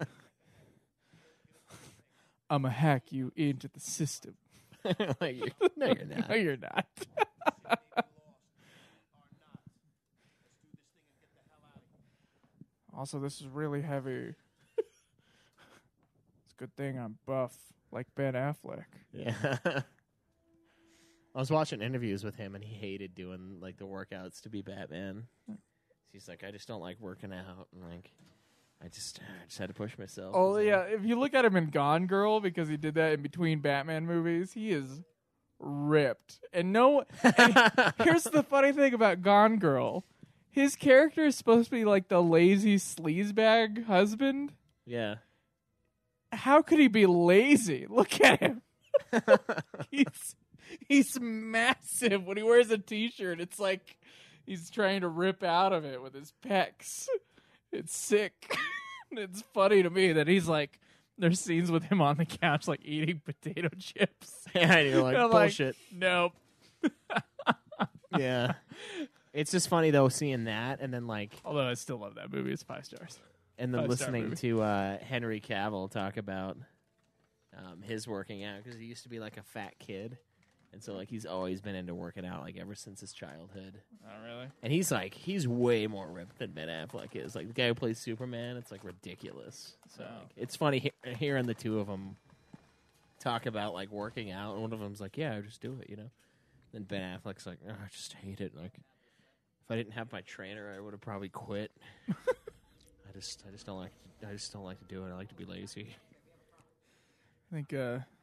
[SPEAKER 1] I'm going to hack you into the system.
[SPEAKER 2] Like, you're, no, you're not.
[SPEAKER 1] No, you're not. Also, this is really heavy. It's a good thing I'm buff, like Ben Affleck.
[SPEAKER 2] Yeah. I was watching interviews with him, and he hated doing like the workouts to be Batman. He's like, I just don't like working out, and like, I just, I just had to push myself.
[SPEAKER 1] Oh,
[SPEAKER 2] He's
[SPEAKER 1] yeah.
[SPEAKER 2] like,
[SPEAKER 1] If you look at him in Gone Girl, because he did that in between Batman movies, he is ripped. And no, and here's the funny thing about Gone Girl. His character is supposed to be like the lazy sleazebag husband.
[SPEAKER 2] yeah.
[SPEAKER 1] How could he be lazy? Look at him. he's he's massive. When he wears a t-shirt, it's like he's trying to rip out of it with his pecs. It's sick. It's funny to me that he's like, there's scenes with him on the couch like eating potato chips.
[SPEAKER 2] Yeah, and you're like,
[SPEAKER 1] And I'm
[SPEAKER 2] bullshit.
[SPEAKER 1] Nope.
[SPEAKER 2] Yeah. It's just funny, though, seeing that, and then, like...
[SPEAKER 1] Although I still love that movie. It's five stars.
[SPEAKER 2] And then
[SPEAKER 1] Five-star
[SPEAKER 2] listening
[SPEAKER 1] movie.
[SPEAKER 2] to uh, Henry Cavill talk about um, his working out, because he used to be, like, a fat kid. And so, like, he's always been into working out, like, ever since his childhood.
[SPEAKER 1] Oh, really?
[SPEAKER 2] And he's, like, he's way more ripped than Ben Affleck is. Like, the guy who plays Superman, it's, like, ridiculous. So,
[SPEAKER 1] Oh.
[SPEAKER 2] like, it's funny he- hearing the two of them talk about, like, working out. And one of them's like, yeah, I just do it, you know? Then Ben Affleck's like, oh, I just hate it. Like, if I didn't have my trainer, I would have probably quit. I just, I just don't like, I just don't like to do it. I like to be lazy.
[SPEAKER 1] I think uh,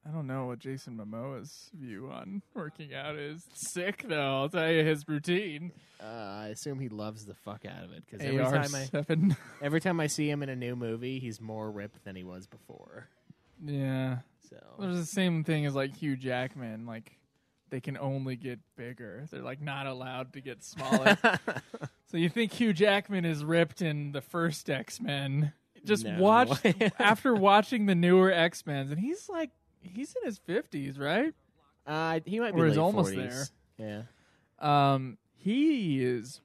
[SPEAKER 1] I don't know what Jason Momoa's view on working out is. It's sick, though. I'll tell you his routine.
[SPEAKER 2] Uh, I assume he loves the fuck out of it because every
[SPEAKER 1] A R
[SPEAKER 2] time I
[SPEAKER 1] seven.
[SPEAKER 2] every time I see him in a new movie, he's more ripped than he was before.
[SPEAKER 1] Yeah.
[SPEAKER 2] So
[SPEAKER 1] There's the same thing as like Hugh Jackman. Like they can only get bigger. They're like not allowed to get smaller. So you think Hugh Jackman is ripped in the first X-Men? Just
[SPEAKER 2] No.
[SPEAKER 1] watch after watching the newer X-Men, and he's like he's in his fifties, right?
[SPEAKER 2] uh, he might be
[SPEAKER 1] Or he's
[SPEAKER 2] late
[SPEAKER 1] almost
[SPEAKER 2] forties. Yeah.
[SPEAKER 1] Um, he is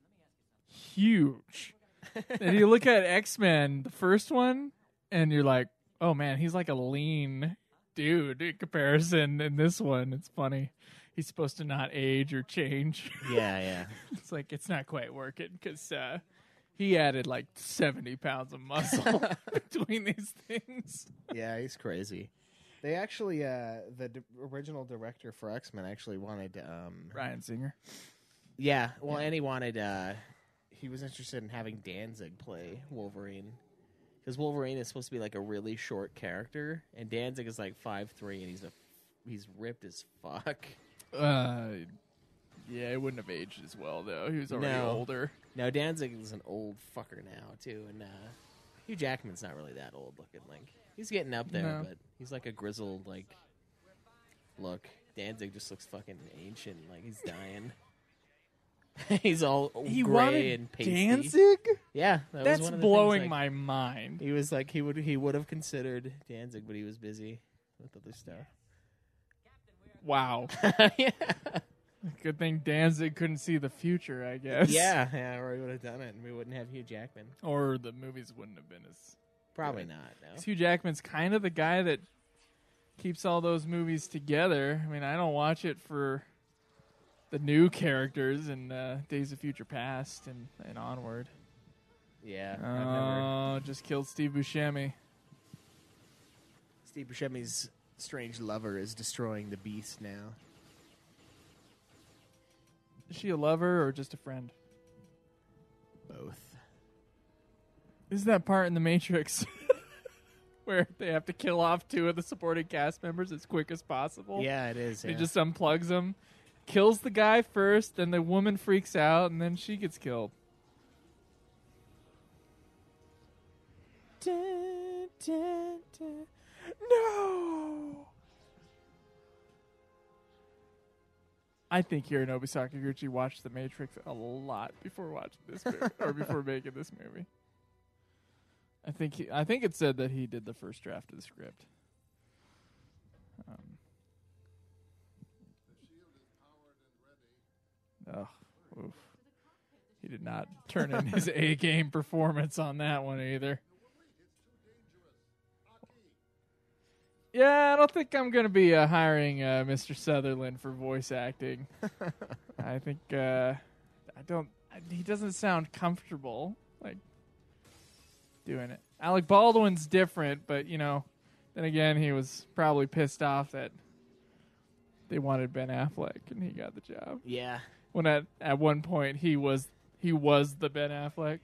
[SPEAKER 1] huge. And you look at X-Men, the first one, and you're like, oh man, he's like a lean dude in comparison. In this one, it's funny. He's supposed to not age or change.
[SPEAKER 2] Yeah, yeah.
[SPEAKER 1] It's like, it's not quite working because uh, he added like seventy pounds of muscle between these things.
[SPEAKER 2] Yeah, he's crazy. They actually, uh, the d- original director for X-Men actually wanted, um,
[SPEAKER 1] Ryan Singer.
[SPEAKER 2] yeah, well, and he wanted, uh, he was interested in having Danzig play Wolverine. Because Wolverine is supposed to be like a really short character, and Danzig is like five three, and he's a, he's ripped as fuck.
[SPEAKER 1] Uh, yeah, it wouldn't have aged as well, though. He was already
[SPEAKER 2] No.
[SPEAKER 1] older.
[SPEAKER 2] No, Danzig is an old fucker now, too, and, uh, Hugh Jackman's not really that old looking. Like, he's getting up there,
[SPEAKER 1] No.
[SPEAKER 2] but he's like a grizzled, like, look. Danzig just looks fucking ancient, like he's dying. He's all
[SPEAKER 1] He
[SPEAKER 2] gray
[SPEAKER 1] wanted
[SPEAKER 2] and pasty.
[SPEAKER 1] Danzig?
[SPEAKER 2] Yeah, that
[SPEAKER 1] That's
[SPEAKER 2] was one of the
[SPEAKER 1] blowing
[SPEAKER 2] things, like,
[SPEAKER 1] my mind.
[SPEAKER 2] He was like he would he would have considered Danzig, but he was busy with other stuff.
[SPEAKER 1] Wow.
[SPEAKER 2] yeah,
[SPEAKER 1] Good thing Danzig couldn't see the future, I guess.
[SPEAKER 2] yeah, yeah. Or he would have done it, and we wouldn't have Hugh Jackman.
[SPEAKER 1] Or the movies wouldn't have been as...
[SPEAKER 2] Probably
[SPEAKER 1] Good.
[SPEAKER 2] not. No.
[SPEAKER 1] Hugh Jackman's kind of the guy that keeps all those movies together. I mean, I don't watch it for the new characters in uh, Days of Future Past and, and onward.
[SPEAKER 2] Yeah,
[SPEAKER 1] Oh,
[SPEAKER 2] I've never.
[SPEAKER 1] just killed Steve Buscemi.
[SPEAKER 2] Steve Buscemi's strange lover is destroying the beast now.
[SPEAKER 1] Is she a lover or just a friend?
[SPEAKER 2] Both.
[SPEAKER 1] Is that part in The Matrix where they have to kill off two of the supporting cast members as quick as possible?
[SPEAKER 2] Yeah, it is.
[SPEAKER 1] He
[SPEAKER 2] Yeah.
[SPEAKER 1] just unplugs them, kills the guy first, then the woman freaks out, and then she gets killed. Dun, dun, dun. No! I think Hironobu Sakaguchi watched The Matrix a lot before watching this movie, or before making this movie. I think he, I think it said that he did the first draft of the script. Um, oh, oof. He did not turn in his A game performance on that one either. Yeah, I don't think I'm going to be uh, hiring uh, Mister Sutherland for voice acting. I think uh, I don't. He doesn't sound comfortable like doing it. Alec Baldwin's different, but you know, then again, he was probably pissed off that they wanted Ben Affleck and he got the job.
[SPEAKER 2] Yeah.
[SPEAKER 1] When at at one point he was he was the Ben Affleck.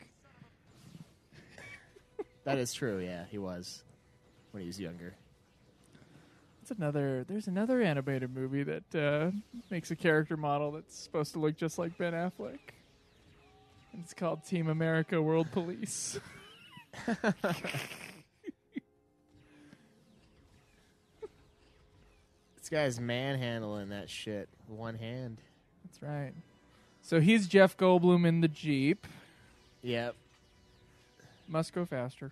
[SPEAKER 2] That is true, yeah, he was when he was younger.
[SPEAKER 1] It's another. There's another animated movie that uh, makes a character model that's supposed to look just like Ben Affleck. And it's called Team America: World Police.
[SPEAKER 2] This guy's manhandling that shit with one hand.
[SPEAKER 1] That's right. So he's Jeff Goldblum in the Jeep.
[SPEAKER 2] Yep.
[SPEAKER 1] Must go faster.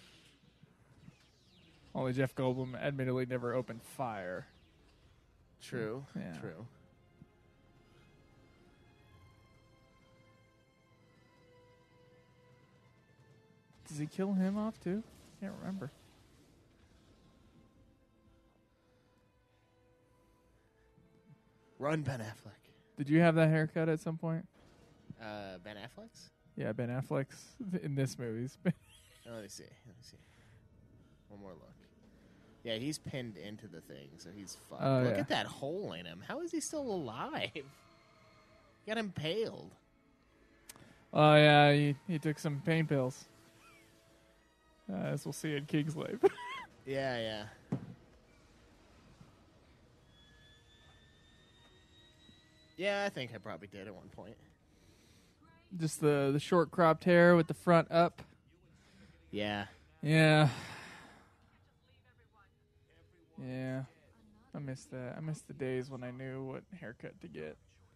[SPEAKER 1] Only Jeff Goldblum admittedly never opened fire.
[SPEAKER 2] True.
[SPEAKER 1] Yeah.
[SPEAKER 2] True.
[SPEAKER 1] Does he kill him off too? Can't remember.
[SPEAKER 2] Run, Ben Affleck.
[SPEAKER 1] Did you have that haircut at some point?
[SPEAKER 2] Uh, Ben Affleck's?
[SPEAKER 1] Yeah, Ben Affleck's in this movie.
[SPEAKER 2] Oh, let me see. Let me see. One more look. Yeah, he's pinned into the thing, so he's fucked.
[SPEAKER 1] Oh,
[SPEAKER 2] Look
[SPEAKER 1] yeah.
[SPEAKER 2] at that hole in him. How is he still alive? He got impaled.
[SPEAKER 1] Oh yeah, he, he took some pain pills. Uh, as we'll see in Kingsglaive.
[SPEAKER 2] Yeah, yeah. Yeah, I think I probably did at one point.
[SPEAKER 1] Just the the short cropped hair with the front up.
[SPEAKER 2] Yeah.
[SPEAKER 1] Yeah. Yeah. I miss that. I miss the days when I knew what haircut to get.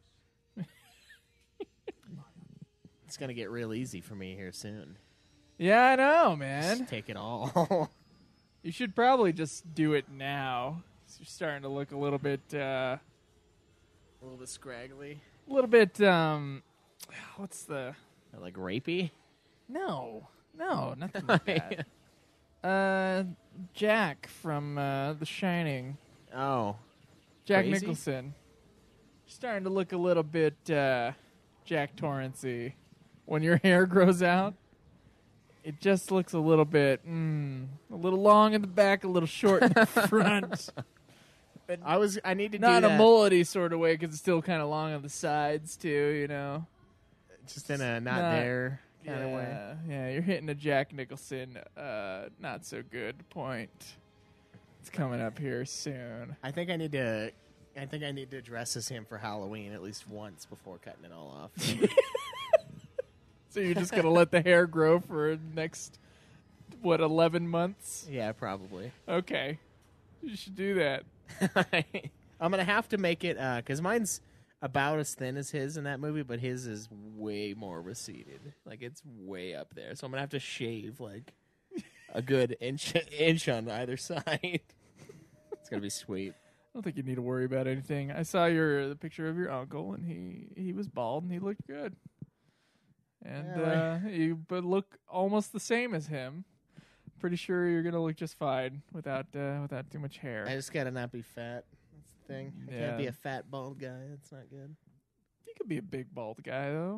[SPEAKER 2] It's going to get real easy for me here soon.
[SPEAKER 1] Yeah, I know, man.
[SPEAKER 2] Just take it all.
[SPEAKER 1] You should probably just do it now. You're starting to look a little bit, uh,
[SPEAKER 2] a little bit scraggly.
[SPEAKER 1] a little bit, um, what's the...
[SPEAKER 2] Like rapey?
[SPEAKER 1] No. No, nothing like that. Uh, Jack from uh, The Shining.
[SPEAKER 2] Oh.
[SPEAKER 1] Jack
[SPEAKER 2] Crazy?
[SPEAKER 1] Nicholson. Starting to look a little bit uh, Jack Torrance-y. When your hair grows out, it just looks a little bit, mm, a little long in the back, a little short in the front. But
[SPEAKER 2] I was. I need to
[SPEAKER 1] not
[SPEAKER 2] do
[SPEAKER 1] a
[SPEAKER 2] that.
[SPEAKER 1] mullety sort of way because it's still kind of long on the sides too, you know.
[SPEAKER 2] Just in a not,
[SPEAKER 1] Not-
[SPEAKER 2] there kind
[SPEAKER 1] yeah,
[SPEAKER 2] of way.
[SPEAKER 1] yeah, you're hitting a Jack Nicholson, uh, not so good point. It's coming up here soon.
[SPEAKER 2] I think I need to. I think I need to dress as him for Halloween at least once before cutting it all off.
[SPEAKER 1] So you're just gonna let the hair grow for the next what eleven months?
[SPEAKER 2] Yeah, probably.
[SPEAKER 1] Okay, you should do that.
[SPEAKER 2] I'm gonna have to make it because mine's about as thin as his in that movie, but his is way more receded. Like it's way up there, so I'm gonna have to shave like a good inch inch on either side. It's gonna be sweet.
[SPEAKER 1] I don't think you need to worry about anything. I saw your the picture of your uncle, and he he was bald, and he looked good. And
[SPEAKER 2] Yeah,
[SPEAKER 1] uh, you but look almost the same as him. Pretty sure you're gonna look just fine without uh, without too much hair.
[SPEAKER 2] I just gotta not be fat. That's the thing. I
[SPEAKER 1] Yeah.
[SPEAKER 2] can't be a fat bald guy. That's not good.
[SPEAKER 1] You could be a big bald guy though.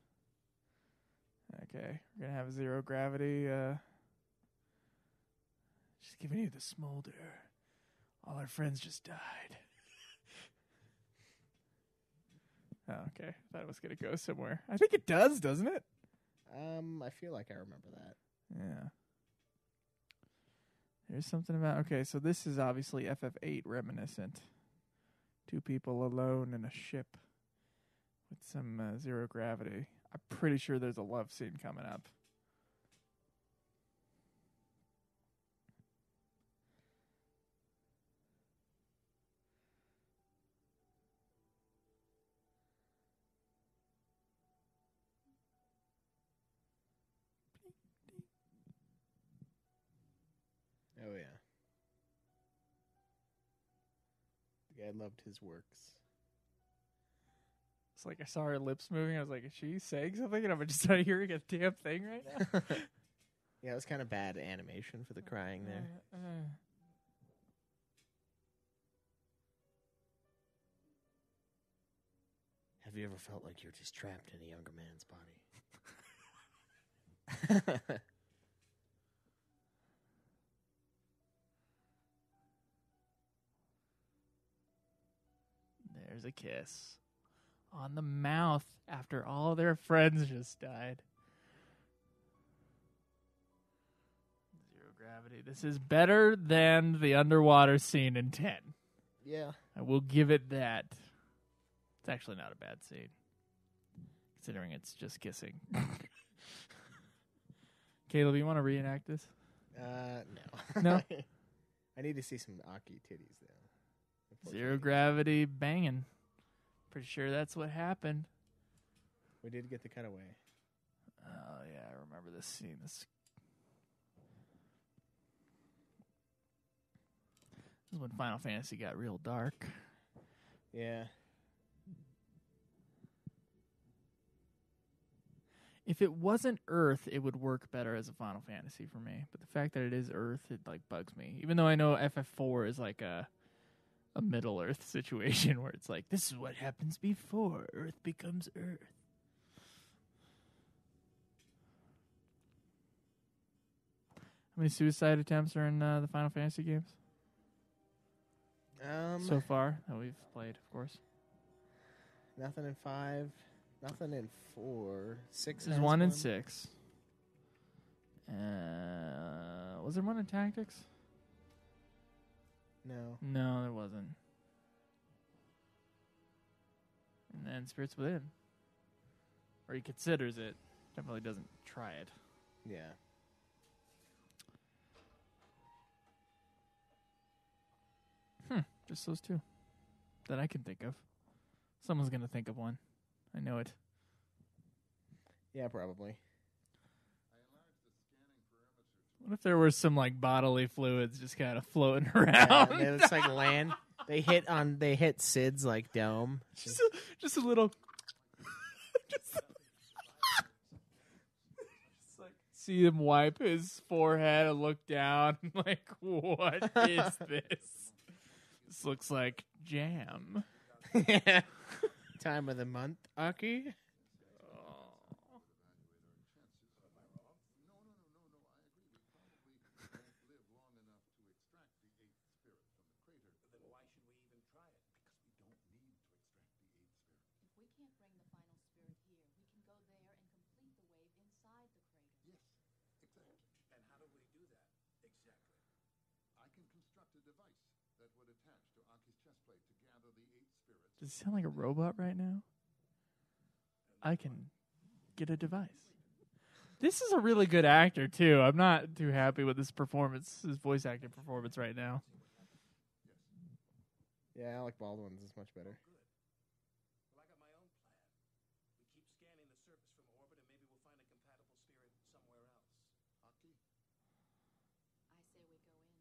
[SPEAKER 1] Okay, we're gonna have zero gravity. Uh, just giving you the smolder. All our friends just died. Oh, okay. Thought it was gonna go somewhere. I think it does, doesn't it?
[SPEAKER 2] Um, I feel like I remember that.
[SPEAKER 1] Yeah. There's something about... Okay, so this is obviously F F eight reminiscent. Two people alone in a ship with some uh, zero gravity. I'm pretty sure there's a love scene coming up.
[SPEAKER 2] Oh yeah. The guy loved his works.
[SPEAKER 1] It's like I saw her lips moving. I was like, is she saying something? And I'm just not hearing a damn thing right now.
[SPEAKER 2] Yeah, it was kind of bad animation for the crying there.
[SPEAKER 1] Uh, uh.
[SPEAKER 2] Have you ever felt like you're just trapped in a younger man's body?
[SPEAKER 1] There's a kiss on the mouth after all their friends just died. Zero gravity. This is better than the underwater scene in ten.
[SPEAKER 2] Yeah.
[SPEAKER 1] I will give it that. It's actually not a bad scene, considering it's just kissing. Caleb, you want to reenact this?
[SPEAKER 2] Uh, no.
[SPEAKER 1] No?
[SPEAKER 2] I need to see some Aki titties, though.
[SPEAKER 1] Zero gravity banging. Pretty sure that's what happened.
[SPEAKER 2] We did get the cutaway.
[SPEAKER 1] Oh, yeah, I remember this scene. This, this is when Final Fantasy got real dark.
[SPEAKER 2] Yeah.
[SPEAKER 1] If it wasn't Earth, it would work better as a Final Fantasy for me. But the fact that it is Earth, it like bugs me. Even though I know F F four is like a a Middle Earth situation where it's like, this is what happens before Earth becomes Earth. How many suicide attempts are in uh, the Final Fantasy games
[SPEAKER 2] Um,
[SPEAKER 1] so far that we've played, of course?
[SPEAKER 2] Nothing in five. Nothing in four. Six
[SPEAKER 1] There's
[SPEAKER 2] has
[SPEAKER 1] one in six. Uh, was there one in Tactics?
[SPEAKER 2] No.
[SPEAKER 1] No, there wasn't. and Spirits Within. Or he considers it. Definitely doesn't try it.
[SPEAKER 2] Yeah.
[SPEAKER 1] Hmm. Just those two that I can think of. Someone's going to think of one. I know it.
[SPEAKER 2] Yeah, probably.
[SPEAKER 1] What if there were some like bodily fluids just kind of floating
[SPEAKER 2] Yeah,
[SPEAKER 1] around?
[SPEAKER 2] and then it's like land. They hit on. They hit Sid's like dome.
[SPEAKER 1] just, a, just a little. just, just like see him wipe his forehead and look down. Like, what is this? This looks like jam.
[SPEAKER 2] Time of the month, Aki.
[SPEAKER 1] Does he sound like a robot right now? I can get a device. This is a really good actor, too. I'm not too happy with his performance, his voice acting performance right now.
[SPEAKER 2] Yeah, Alec Baldwin's is much better.
[SPEAKER 5] Well, I got my own plan. We keep scanning the surface from orbit, and maybe we'll find a compatible spirit somewhere else. Aki?
[SPEAKER 3] I say we go in.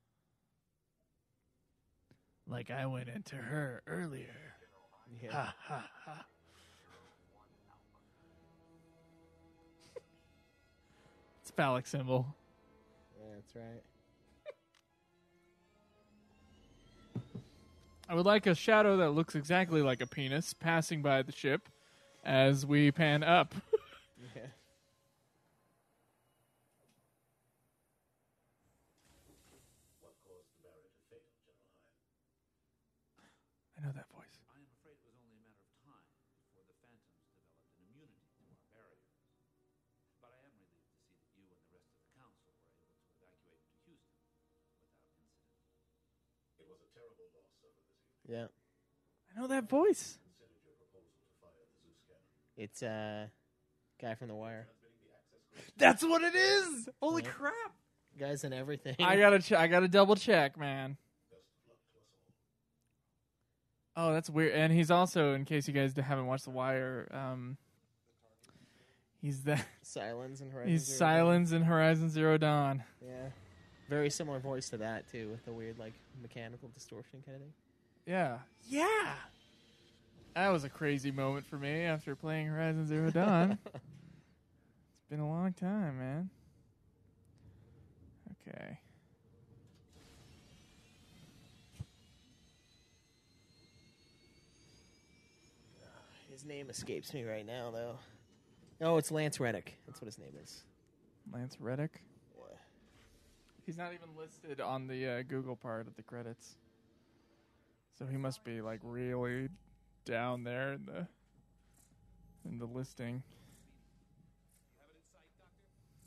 [SPEAKER 1] Like I went into her earlier.
[SPEAKER 2] Yeah.
[SPEAKER 1] Ha, ha, ha. It's a phallic symbol.
[SPEAKER 2] Yeah, that's right.
[SPEAKER 1] I would like a shadow that looks exactly like a penis passing by the ship as we pan up.
[SPEAKER 2] Yeah.
[SPEAKER 5] What caused the barrier to fail, General Hyde?
[SPEAKER 1] I know that voice.
[SPEAKER 5] I am afraid it was only a matter of time before the Phantoms developed an immunity to our barriers. But I am relieved to see that you and the rest of the Council were able to evacuate to Houston without incident. It was a terrible loss over this evening.
[SPEAKER 2] Yeah.
[SPEAKER 1] I know that voice.
[SPEAKER 5] Considered your proposal to fire the Zeus cannon.
[SPEAKER 2] It's uh, guy from The Wire.
[SPEAKER 5] Transmitting the access code.
[SPEAKER 1] That's what it is. Holy
[SPEAKER 2] Yeah.
[SPEAKER 1] crap.
[SPEAKER 2] Guys and everything.
[SPEAKER 1] I gotta, ch- I gotta double check, man.
[SPEAKER 5] Best of luck to us all.
[SPEAKER 1] Oh, that's weird. And he's also, in case you guys haven't watched The Wire, um, he's that.
[SPEAKER 2] Silence and Horizon
[SPEAKER 1] He's
[SPEAKER 2] Zero
[SPEAKER 1] Silence in Horizon Zero Dawn.
[SPEAKER 2] Dawn. Yeah. Very similar voice to that, too, with the weird, like, mechanical distortion kind of thing.
[SPEAKER 1] Yeah. Yeah. That was a crazy moment for me after playing Horizon Zero Dawn. It's been a long time, man. Okay.
[SPEAKER 2] His name escapes me right now, though. Oh, it's Lance Reddick. That's what his name is.
[SPEAKER 1] Lance Reddick.
[SPEAKER 2] Yeah.
[SPEAKER 1] He's not even listed on the uh, Google part of the credits. So he must be like really down there in the in the listing.
[SPEAKER 5] You have it in sight, Doctor?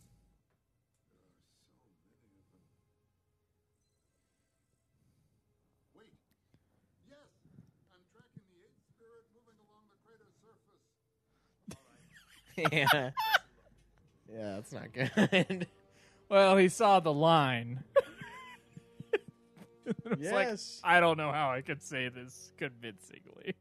[SPEAKER 6] Wait. Yes, I'm tracking the eighth spirit moving along the crater surface.
[SPEAKER 2] yeah. Yeah, that's not good.
[SPEAKER 1] Well, he saw the line. It was like,
[SPEAKER 2] Yes.
[SPEAKER 1] I don't know how I could say this convincingly.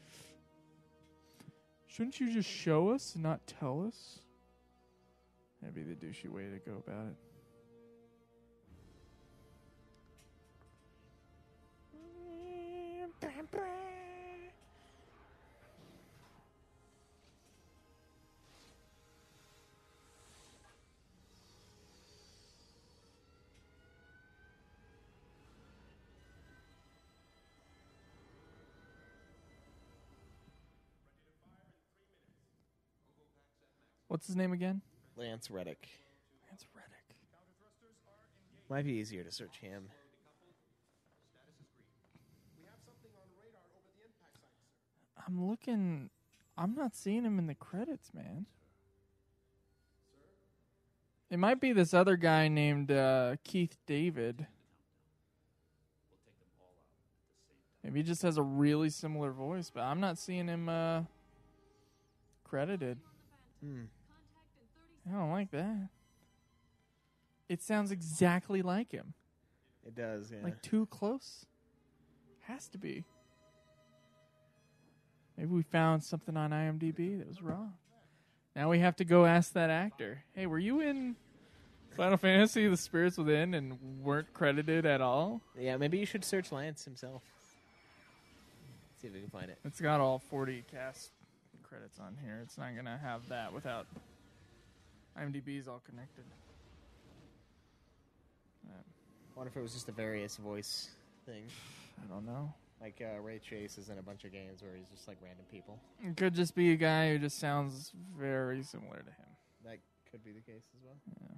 [SPEAKER 1] Shouldn't you just show us and not tell us? That'd be the douchey way to go about it. What's his name again?
[SPEAKER 2] Lance Reddick.
[SPEAKER 1] Lance Reddick.
[SPEAKER 2] Might be easier to search him.
[SPEAKER 1] I'm looking. I'm not seeing him in the credits, man. It might be this other guy named uh, Keith David.
[SPEAKER 5] We'll take them all out at the same time.
[SPEAKER 1] Maybe he just has a really similar voice, but I'm not seeing him uh, credited.
[SPEAKER 2] Hmm.
[SPEAKER 1] I don't like that. It sounds exactly like him.
[SPEAKER 2] It does, yeah.
[SPEAKER 1] Like too close. Has to be. Maybe we found something on IMDb that was wrong. Now we have to go ask that actor. Hey, were you in Final Fantasy: The Spirits Within and weren't credited at all?
[SPEAKER 2] Yeah, maybe you should search Lance himself. See if we can find it.
[SPEAKER 1] It's got all forty cast credits on here. It's not going to have that without IMDb's all connected.
[SPEAKER 2] I wonder if it was just a various voice thing.
[SPEAKER 1] I don't know.
[SPEAKER 2] Like uh, Ray Chase is in a bunch of games where he's just like random people.
[SPEAKER 1] It could just be a guy who just sounds very similar to him.
[SPEAKER 2] That could be the case as well.
[SPEAKER 1] Yeah.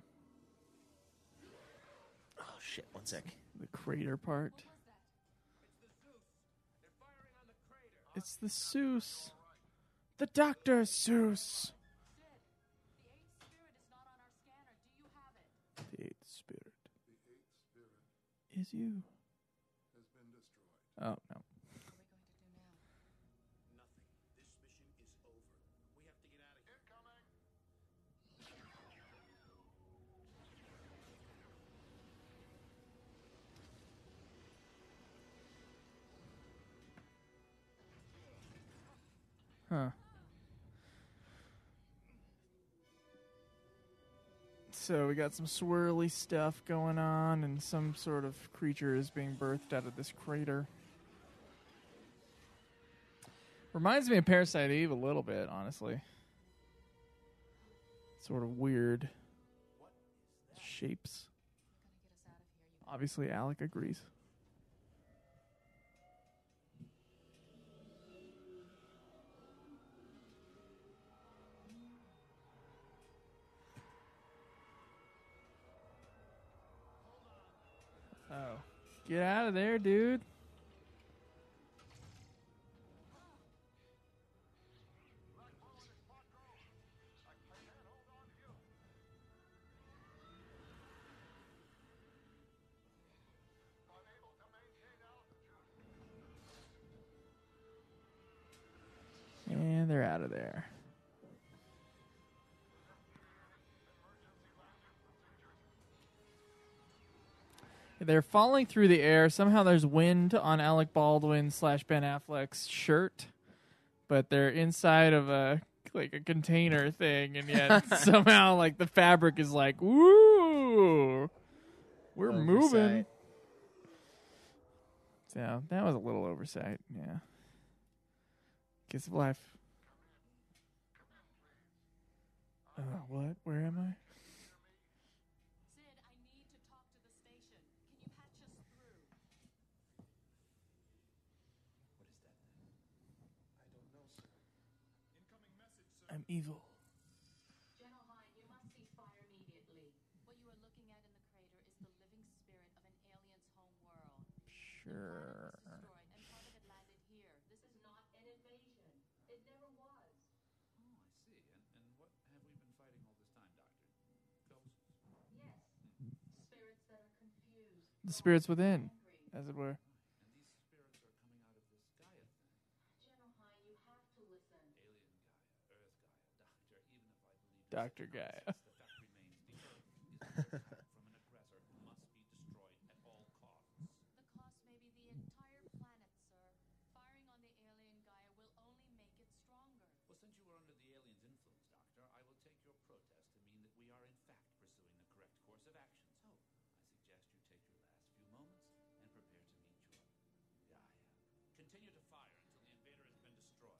[SPEAKER 2] Oh, shit. One sec.
[SPEAKER 1] The crater part. It's the Seuss. The Doctor Seuss. The eighth spirit is you.
[SPEAKER 6] Has been destroyed.
[SPEAKER 1] Oh, no.
[SPEAKER 5] Nothing. This mission is over. We have to get out of here.
[SPEAKER 1] Huh. So we got some swirly stuff going on, and some sort of creature is being birthed out of this crater. Reminds me of Parasite Eve a little bit, honestly. Sort of weird shapes. Obviously, Alec agrees. Oh. Get out of there, dude. And they're out of there. They're falling through the air. Somehow there's wind on Alec Baldwin slash Ben Affleck's shirt, but they're inside of a like a container thing, and yet somehow like the fabric is like, woo, we're
[SPEAKER 2] Oversight.
[SPEAKER 1] moving. So that was a little oversight. Yeah. Kiss of life. Uh, what? Where am I?
[SPEAKER 7] Sid, I need to talk to the station. Can you patch us through?
[SPEAKER 5] What is that? I don't know, sir. Incoming message, sir.
[SPEAKER 1] I'm evil.
[SPEAKER 7] General Hine, you must cease fire immediately. What you are looking at in the crater is the living spirit of an alien's home world.
[SPEAKER 1] Sure.
[SPEAKER 7] The planet was destroyed and part of it landed here. This is not an invasion. It never was.
[SPEAKER 5] Oh, I see. And, and what have we been fighting all this time, Doctor? Ghosts?
[SPEAKER 7] Yes. Spirits that are confused.
[SPEAKER 1] The spirits within,
[SPEAKER 7] Angry.
[SPEAKER 1] as it were.
[SPEAKER 5] And these spirits are coming out of this Gaia thing.
[SPEAKER 7] General Hine, you have to listen.
[SPEAKER 5] Alien Gaia, Earth Gaia, Doctor, even if I believe
[SPEAKER 1] Doctor Gaia.
[SPEAKER 5] the fact remains the Earth is an attack from an aggressor who must be destroyed at all costs.
[SPEAKER 7] The cost may be the entire planet, sir. Firing on the alien Gaia will only make it stronger.
[SPEAKER 5] Well, since you were under the alien's influence, Doctor, I will take your protest to mean that we are in fact pursuing the correct course of action. So, I suggest you take your last few moments and prepare to meet your Gaia. Continue to fire until the invader has been destroyed.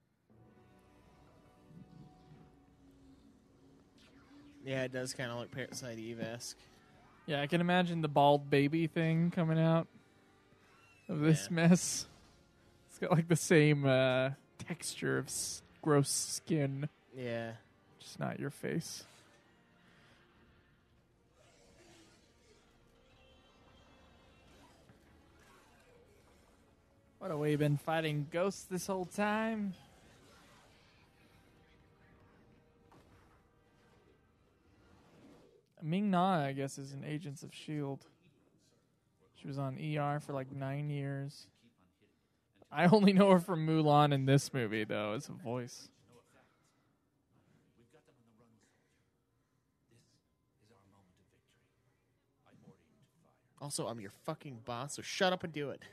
[SPEAKER 2] Yeah, it does kind of look Parasite Eve-esque.
[SPEAKER 1] Yeah, I can imagine the bald baby thing coming out of this
[SPEAKER 2] Yeah.
[SPEAKER 1] mess. It's got like the same uh, texture of s- gross skin,
[SPEAKER 2] Yeah.
[SPEAKER 1] just not your face. What, have we been fighting ghosts this whole time? Ming Na, I guess, is in Agents of S H I E L D. She was on E R for like nine years.
[SPEAKER 5] Keep on hitting
[SPEAKER 1] I only know her from Mulan in this movie, though, as a voice.
[SPEAKER 5] We've got them on the run, soldier. This is our moment of victory. I order you to fire.
[SPEAKER 2] Also, I'm your fucking boss, so shut up and do it.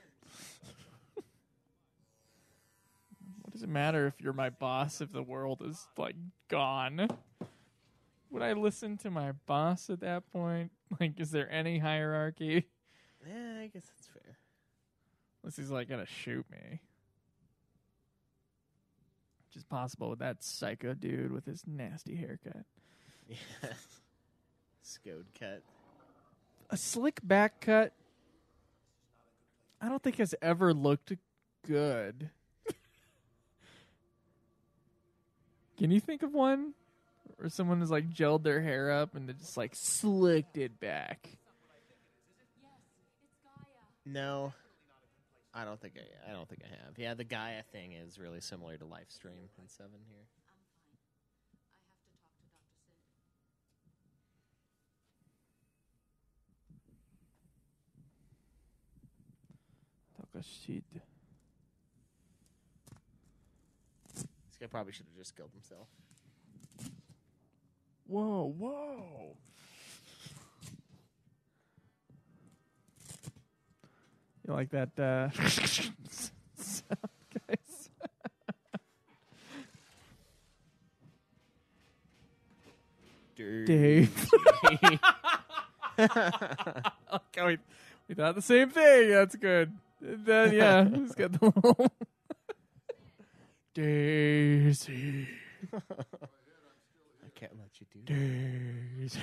[SPEAKER 1] What does it matter if you're my boss if the world is, like, gone? Would I listen to my boss at that point? Like, is there any hierarchy?
[SPEAKER 2] Yeah, I guess that's fair.
[SPEAKER 1] Unless he's, like, gonna shoot me. Which is possible with that psycho dude with his nasty haircut.
[SPEAKER 2] Yeah. Scode cut.
[SPEAKER 1] A slick back cut, I don't think has ever looked good. Can you think of one? Or someone has, like, gelled their hair up and they just, like, slicked it back.
[SPEAKER 2] No. I don't think I, I don't think I have. Yeah, the Gaia thing is really similar to Livestream in seven here.
[SPEAKER 1] Takashid.
[SPEAKER 2] This guy probably should have just killed himself.
[SPEAKER 1] Whoa, whoa. You like that, uh... sound, guys? Dave. Okay, we, we thought the same thing. That's good. And then, yeah, he's got the little... Daisy.
[SPEAKER 2] I can't let you do that.
[SPEAKER 1] Daisy.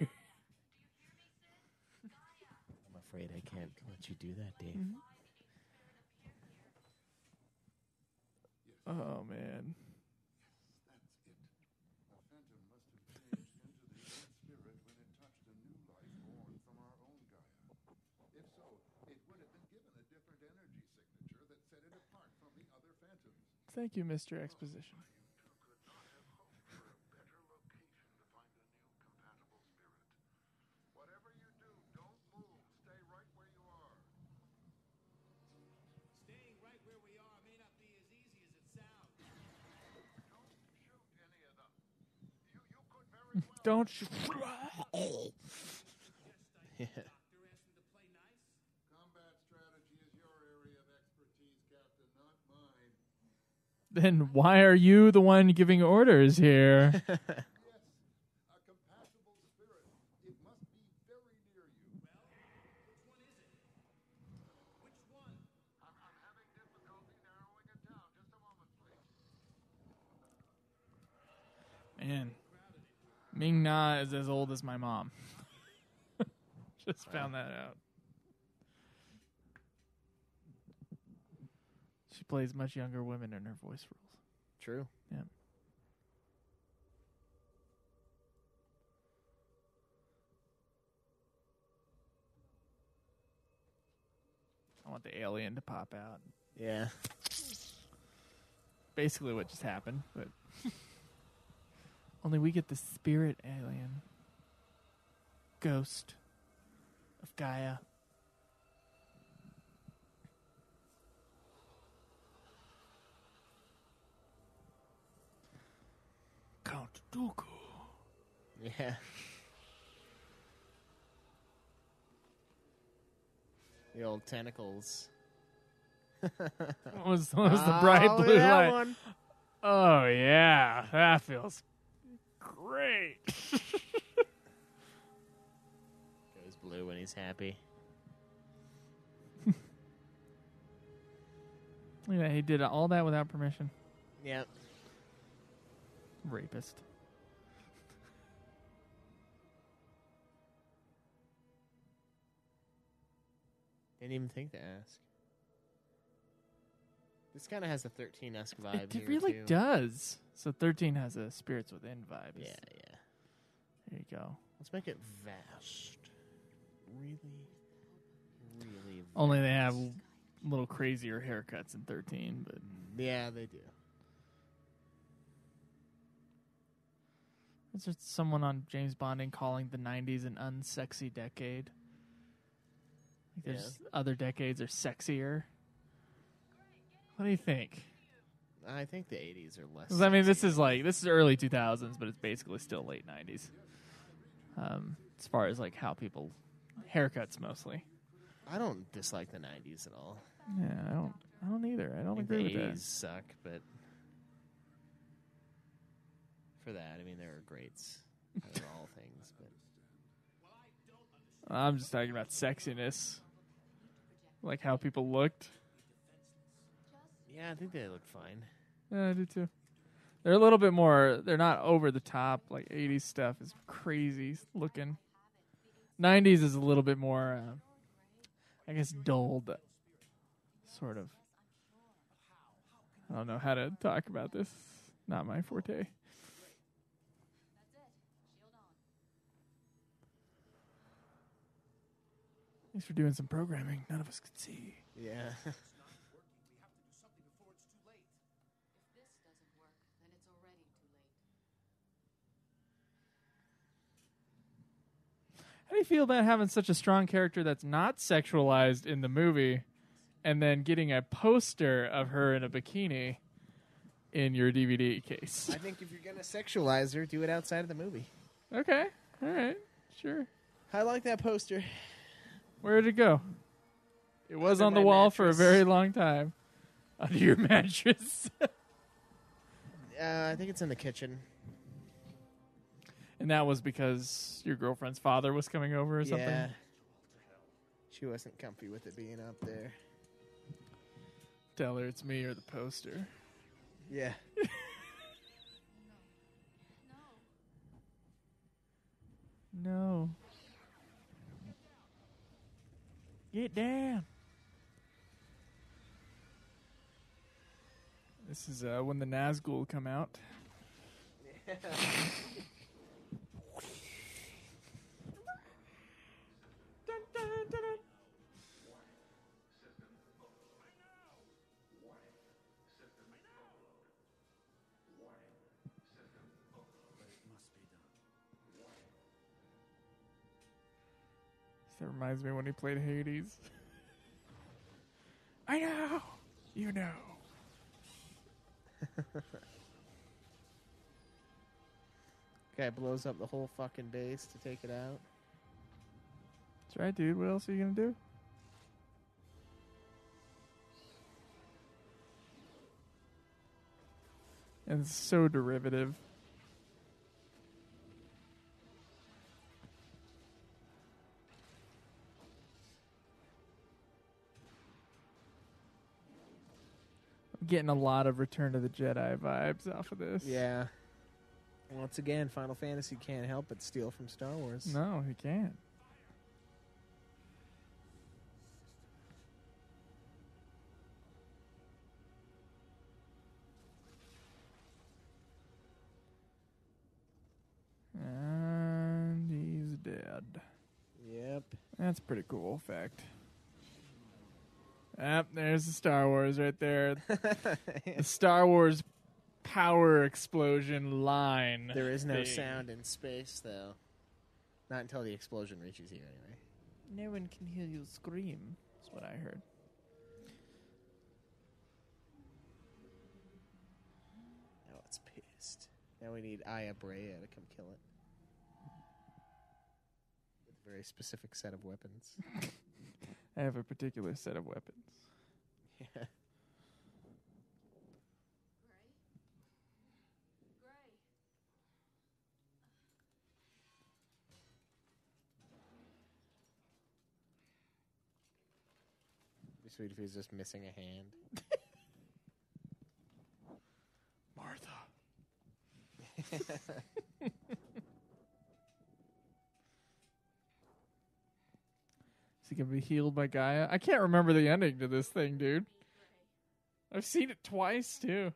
[SPEAKER 2] I'm afraid I can't let you do that, Dave.
[SPEAKER 1] Mm-hmm. Oh, man.
[SPEAKER 6] That's it. A phantom must have changed into the old spirit when it touched a new life born from our own Gaia. If so, it would have been given a different energy signature that set it apart from the other phantoms.
[SPEAKER 1] Thank you, Mister Exposition.
[SPEAKER 6] Could not have hoped for a better location to find a new compatible spirit. Whatever you do, don't move. Stay right where you are.
[SPEAKER 5] Staying right where we are may not be as easy as it sounds.
[SPEAKER 6] Don't shoot any of them. You you could very well.
[SPEAKER 1] Don't shoot.
[SPEAKER 2] Yeah.
[SPEAKER 5] Doctor asked him to play nice.
[SPEAKER 6] Combat strategy is your area of expertise, Captain, not mine.
[SPEAKER 1] Then why are you the one giving orders here?
[SPEAKER 6] Yes, a compatible spirit. It must be very near you.
[SPEAKER 5] Which one is it? Which one?
[SPEAKER 6] I'm, I'm having difficulty narrowing it down. Just a moment, please.
[SPEAKER 1] Man, Ming Na is as old as my mom. Just found that out. She plays much younger women in her voice roles.
[SPEAKER 2] True.
[SPEAKER 1] Yeah. I want the alien to pop out.
[SPEAKER 2] Yeah.
[SPEAKER 1] Basically what just happened, but only we get the spirit alien. Ghost of Gaia. Count Dooku.
[SPEAKER 2] Yeah. The old tentacles.
[SPEAKER 1] What was, what was the
[SPEAKER 2] Oh,
[SPEAKER 1] bright
[SPEAKER 2] look at
[SPEAKER 1] blue
[SPEAKER 2] that
[SPEAKER 1] light?
[SPEAKER 2] one.
[SPEAKER 1] Oh, yeah. That feels great.
[SPEAKER 2] Goes blue when he's happy.
[SPEAKER 1] Yeah, he did all that without permission.
[SPEAKER 2] Yep.
[SPEAKER 1] Rapist.
[SPEAKER 2] Didn't even think to ask. This kind of has a thirteen-esque vibe
[SPEAKER 1] It
[SPEAKER 2] here,
[SPEAKER 1] really
[SPEAKER 2] too.
[SPEAKER 1] does. So thirteen has a spirits within vibe.
[SPEAKER 2] Yeah, yeah.
[SPEAKER 1] There you go.
[SPEAKER 2] Let's make it vast. Really, really vast.
[SPEAKER 1] Only they have little crazier haircuts in thirteen, but
[SPEAKER 2] Yeah, they do.
[SPEAKER 1] it's just someone on James Bonding calling the nineties an unsexy decade. Like there's other decades are sexier. What do you think?
[SPEAKER 2] I think the eighties are less.
[SPEAKER 1] 'Cause, I mean, this
[SPEAKER 2] sexy.
[SPEAKER 1] is like this is early two thousands, but it's basically still late nineties. Um, as far as like how people haircuts mostly.
[SPEAKER 2] I don't dislike the nineties at all.
[SPEAKER 1] Yeah, I don't. I don't either. I
[SPEAKER 2] I
[SPEAKER 1] don't
[SPEAKER 2] think
[SPEAKER 1] agree
[SPEAKER 2] the
[SPEAKER 1] with that.
[SPEAKER 2] eighties suck, but for that, I mean, there are greats out of all things. But
[SPEAKER 1] I'm just talking about sexiness, like how people looked.
[SPEAKER 2] yeah, I think they look fine.
[SPEAKER 1] Yeah, I do too. They're a little bit more. They're not over the top. Like eighties stuff is crazy looking. nineties is a little bit more, uh, I guess, dulled. Sort of. I don't know how to talk about this. Not my forte. Thanks for doing some programming. None of us could see.
[SPEAKER 2] Yeah.
[SPEAKER 7] If this doesn't work, then it's already too late.
[SPEAKER 1] How do you feel about having such a strong character that's not sexualized in the movie and then getting a poster of her in a bikini in your D V D case?
[SPEAKER 2] I think if you're going to sexualize her, do it outside of the movie.
[SPEAKER 1] Okay. All right. Sure.
[SPEAKER 2] I like that poster.
[SPEAKER 1] Where did it go? It was
[SPEAKER 2] Under
[SPEAKER 1] on the
[SPEAKER 2] my
[SPEAKER 1] wall for a
[SPEAKER 2] mattress.
[SPEAKER 1] very long time. Under your mattress.
[SPEAKER 2] Uh, I think it's in the kitchen.
[SPEAKER 1] And that was because your girlfriend's father was coming over or something?
[SPEAKER 2] Yeah. She wasn't comfy with it being up there.
[SPEAKER 1] Tell her it's me or the poster.
[SPEAKER 2] Yeah.
[SPEAKER 1] No. Get down. This is uh, when the Nazgul come out. Dun, dun, dun, dun. That reminds me when he played Hades. I know. You know.
[SPEAKER 2] Guy blows up the whole fucking base to take it out.
[SPEAKER 1] That's right, dude. What else are you going to do? And it's so derivative. I'm getting a lot of Return to the Jedi vibes off of this.
[SPEAKER 2] Yeah. Once again, Final Fantasy can't help but steal from Star Wars.
[SPEAKER 1] No, he can't. And he's dead.
[SPEAKER 2] Yep.
[SPEAKER 1] That's a pretty cool fact. Yep, there's the Star Wars right there. The Star Wars power explosion line.
[SPEAKER 2] There is no
[SPEAKER 1] thing.
[SPEAKER 2] sound in space, though. Not until the explosion reaches you, anyway.
[SPEAKER 1] No one can hear you scream. That's what I heard.
[SPEAKER 2] Now it's pissed. Now we need Aya Brea to come kill it. With a very specific set of weapons.
[SPEAKER 1] I have a particular set of weapons.
[SPEAKER 2] Yeah. It'd be sweet if he was just missing a hand.
[SPEAKER 1] Martha. Is he gonna be healed by Gaia? I can't remember the ending to this thing, dude. I've seen it twice too.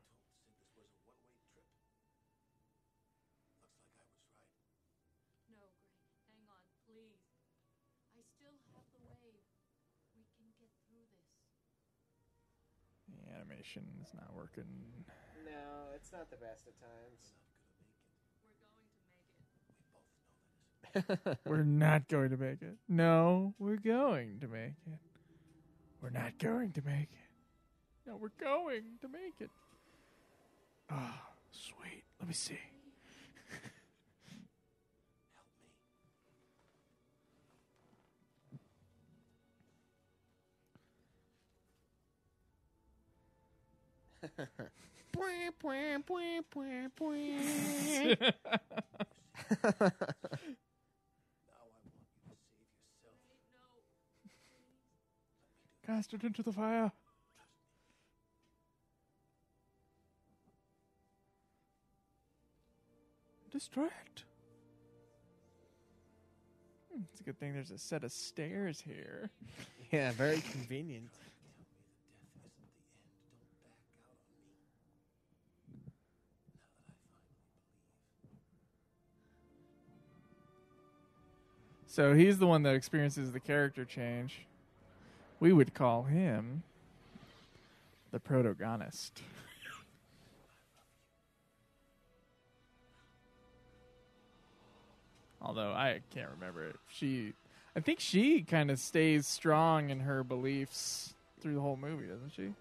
[SPEAKER 7] No, Gray, hang on, please. I still have the wave. We can get through this.
[SPEAKER 1] The animation is not working.
[SPEAKER 2] No, it's not the best at times.
[SPEAKER 7] We're going to make it.
[SPEAKER 1] We're not going to make it. No, we're going to make it. We're not going to make it. No, we're going to make it. Oh, sweet. Let me see. Cast it into the fire. Destroy it. Hmm, it's a good thing there's a set of stairs here.
[SPEAKER 2] Yeah, very convenient.
[SPEAKER 1] So he's the one that experiences the character change. We would call him the protagonist. Although I can't remember it. She, I think she kind of stays strong in her beliefs through the whole movie, doesn't she?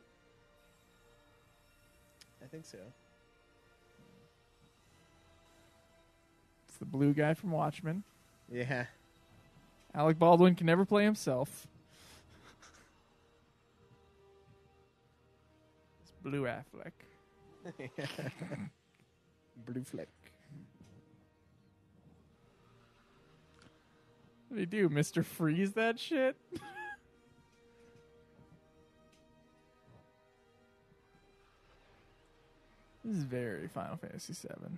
[SPEAKER 2] I think so.
[SPEAKER 1] It's the blue guy from Watchmen.
[SPEAKER 2] Yeah.
[SPEAKER 1] Alec Baldwin can never play himself. It's Blue Affleck.
[SPEAKER 2] Blue flick.
[SPEAKER 1] What did he do, Mister Freeze that shit? This is very Final Fantasy seven.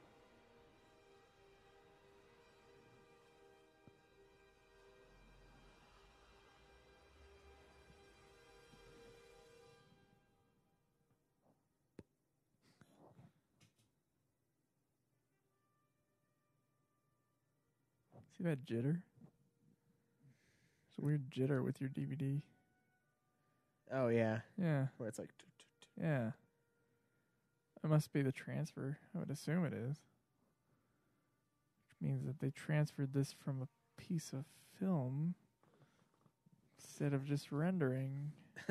[SPEAKER 1] See that jitter? It's a weird jitter with your D V D.
[SPEAKER 2] Oh, yeah.
[SPEAKER 1] Yeah.
[SPEAKER 2] Where it's like...
[SPEAKER 1] Yeah. It must be the transfer. I would assume it is. Which means that they transferred this from a piece of film instead of just rendering.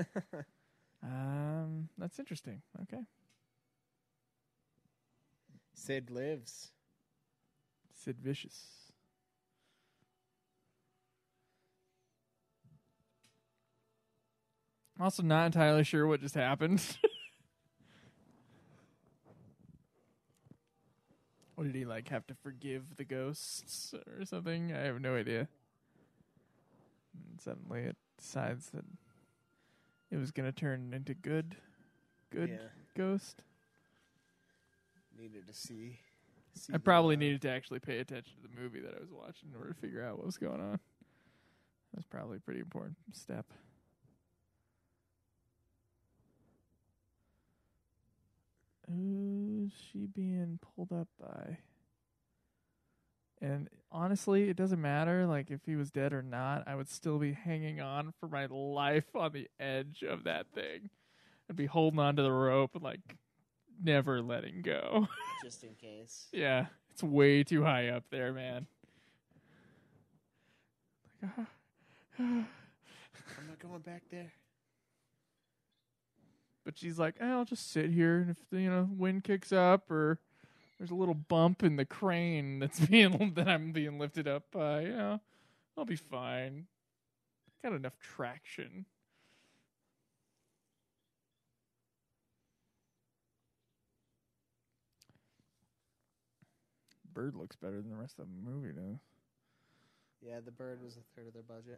[SPEAKER 1] um, that's interesting. Okay.
[SPEAKER 2] Sid lives.
[SPEAKER 1] Sid Vicious. I'm also not entirely sure what just happened. What did he, like, have to forgive the ghosts or something? I have no idea. And suddenly it decides that it was going to turn into good, good
[SPEAKER 2] Yeah.
[SPEAKER 1] ghost.
[SPEAKER 2] Needed to see. see
[SPEAKER 1] I
[SPEAKER 2] the,
[SPEAKER 1] probably
[SPEAKER 2] uh,
[SPEAKER 1] needed to actually pay attention to the movie that I was watching in order to figure out what was going on. That's probably a pretty important step. Who's she being pulled up by? And honestly, it doesn't matter. Like, if he was dead or not, I would still be hanging on for my life on the edge of that thing. I'd be holding onto the rope and, like, never letting go.
[SPEAKER 2] Just in case.
[SPEAKER 1] Yeah, it's way too high up there, man. Like, ah, ah.
[SPEAKER 2] I'm not going back there.
[SPEAKER 1] But she's like, eh, I'll just sit here, and if the, you know, wind kicks up or there's a little bump in the crane that's being that I'm being lifted up by, you know, I'll be fine. Got enough traction. Bird looks better than the rest of the movie does.
[SPEAKER 2] Yeah, the bird was a third of their budget.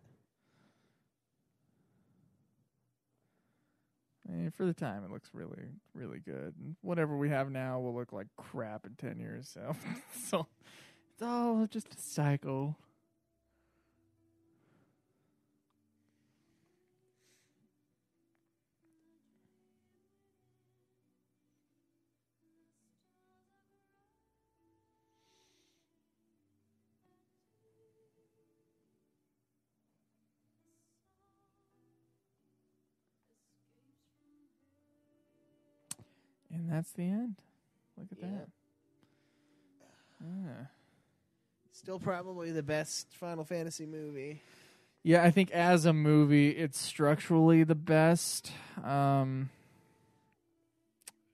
[SPEAKER 1] I mean, for the time, it looks really, really good. And whatever we have now will look like crap in ten years. So, so it's all just a cycle. And that's the end. Look at
[SPEAKER 2] Yeah.
[SPEAKER 1] that. Yeah.
[SPEAKER 2] Still probably the best Final Fantasy movie.
[SPEAKER 1] Yeah, I think as a movie, it's structurally the best. Um,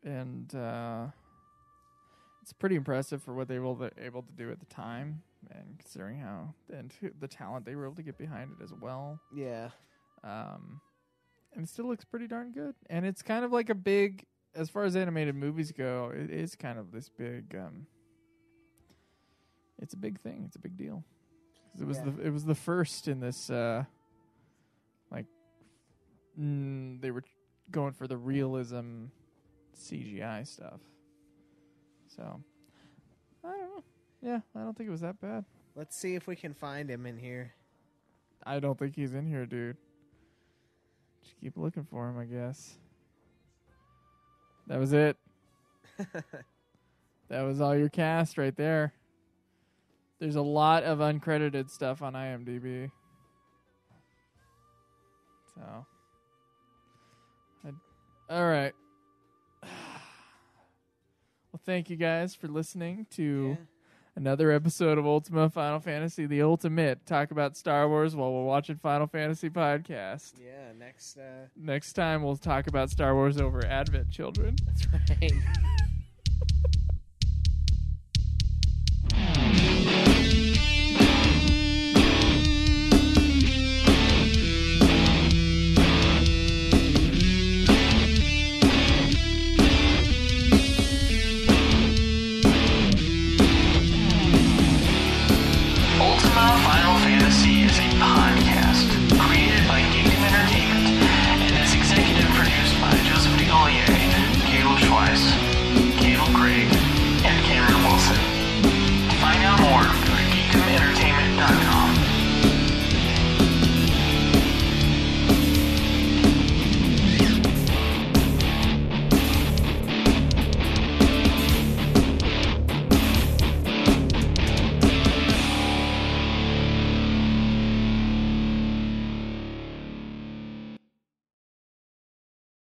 [SPEAKER 1] and uh, it's pretty impressive for what they were able to do at the time, and considering how and the talent they were able to get behind it as well.
[SPEAKER 2] Yeah.
[SPEAKER 1] Um, and it still looks pretty darn good. And it's kind of like a big, as far as animated movies go, it is kind of this big. Um, it's a big thing. It's a big deal. 'Cause it was
[SPEAKER 2] Yeah.
[SPEAKER 1] the it was the first in this. Uh, like, mm, they were going for the realism C G I stuff. So, I don't know. Yeah, I don't think it was that bad.
[SPEAKER 2] Let's see if we can find him in here.
[SPEAKER 1] I don't think he's in here, dude. Just keep looking for him, I guess. That was it. That was all your cast right there. There's a lot of uncredited stuff on IMDb. So, I, all right. Well, thank you guys for listening to
[SPEAKER 2] Yeah.
[SPEAKER 1] another episode of Ultima Final Fantasy, the Ultimate. Talk about Star Wars while we're watching Final Fantasy podcast.
[SPEAKER 2] Yeah, next. Uh,
[SPEAKER 1] Next time we'll talk about Star Wars over Advent Children.
[SPEAKER 2] that's right.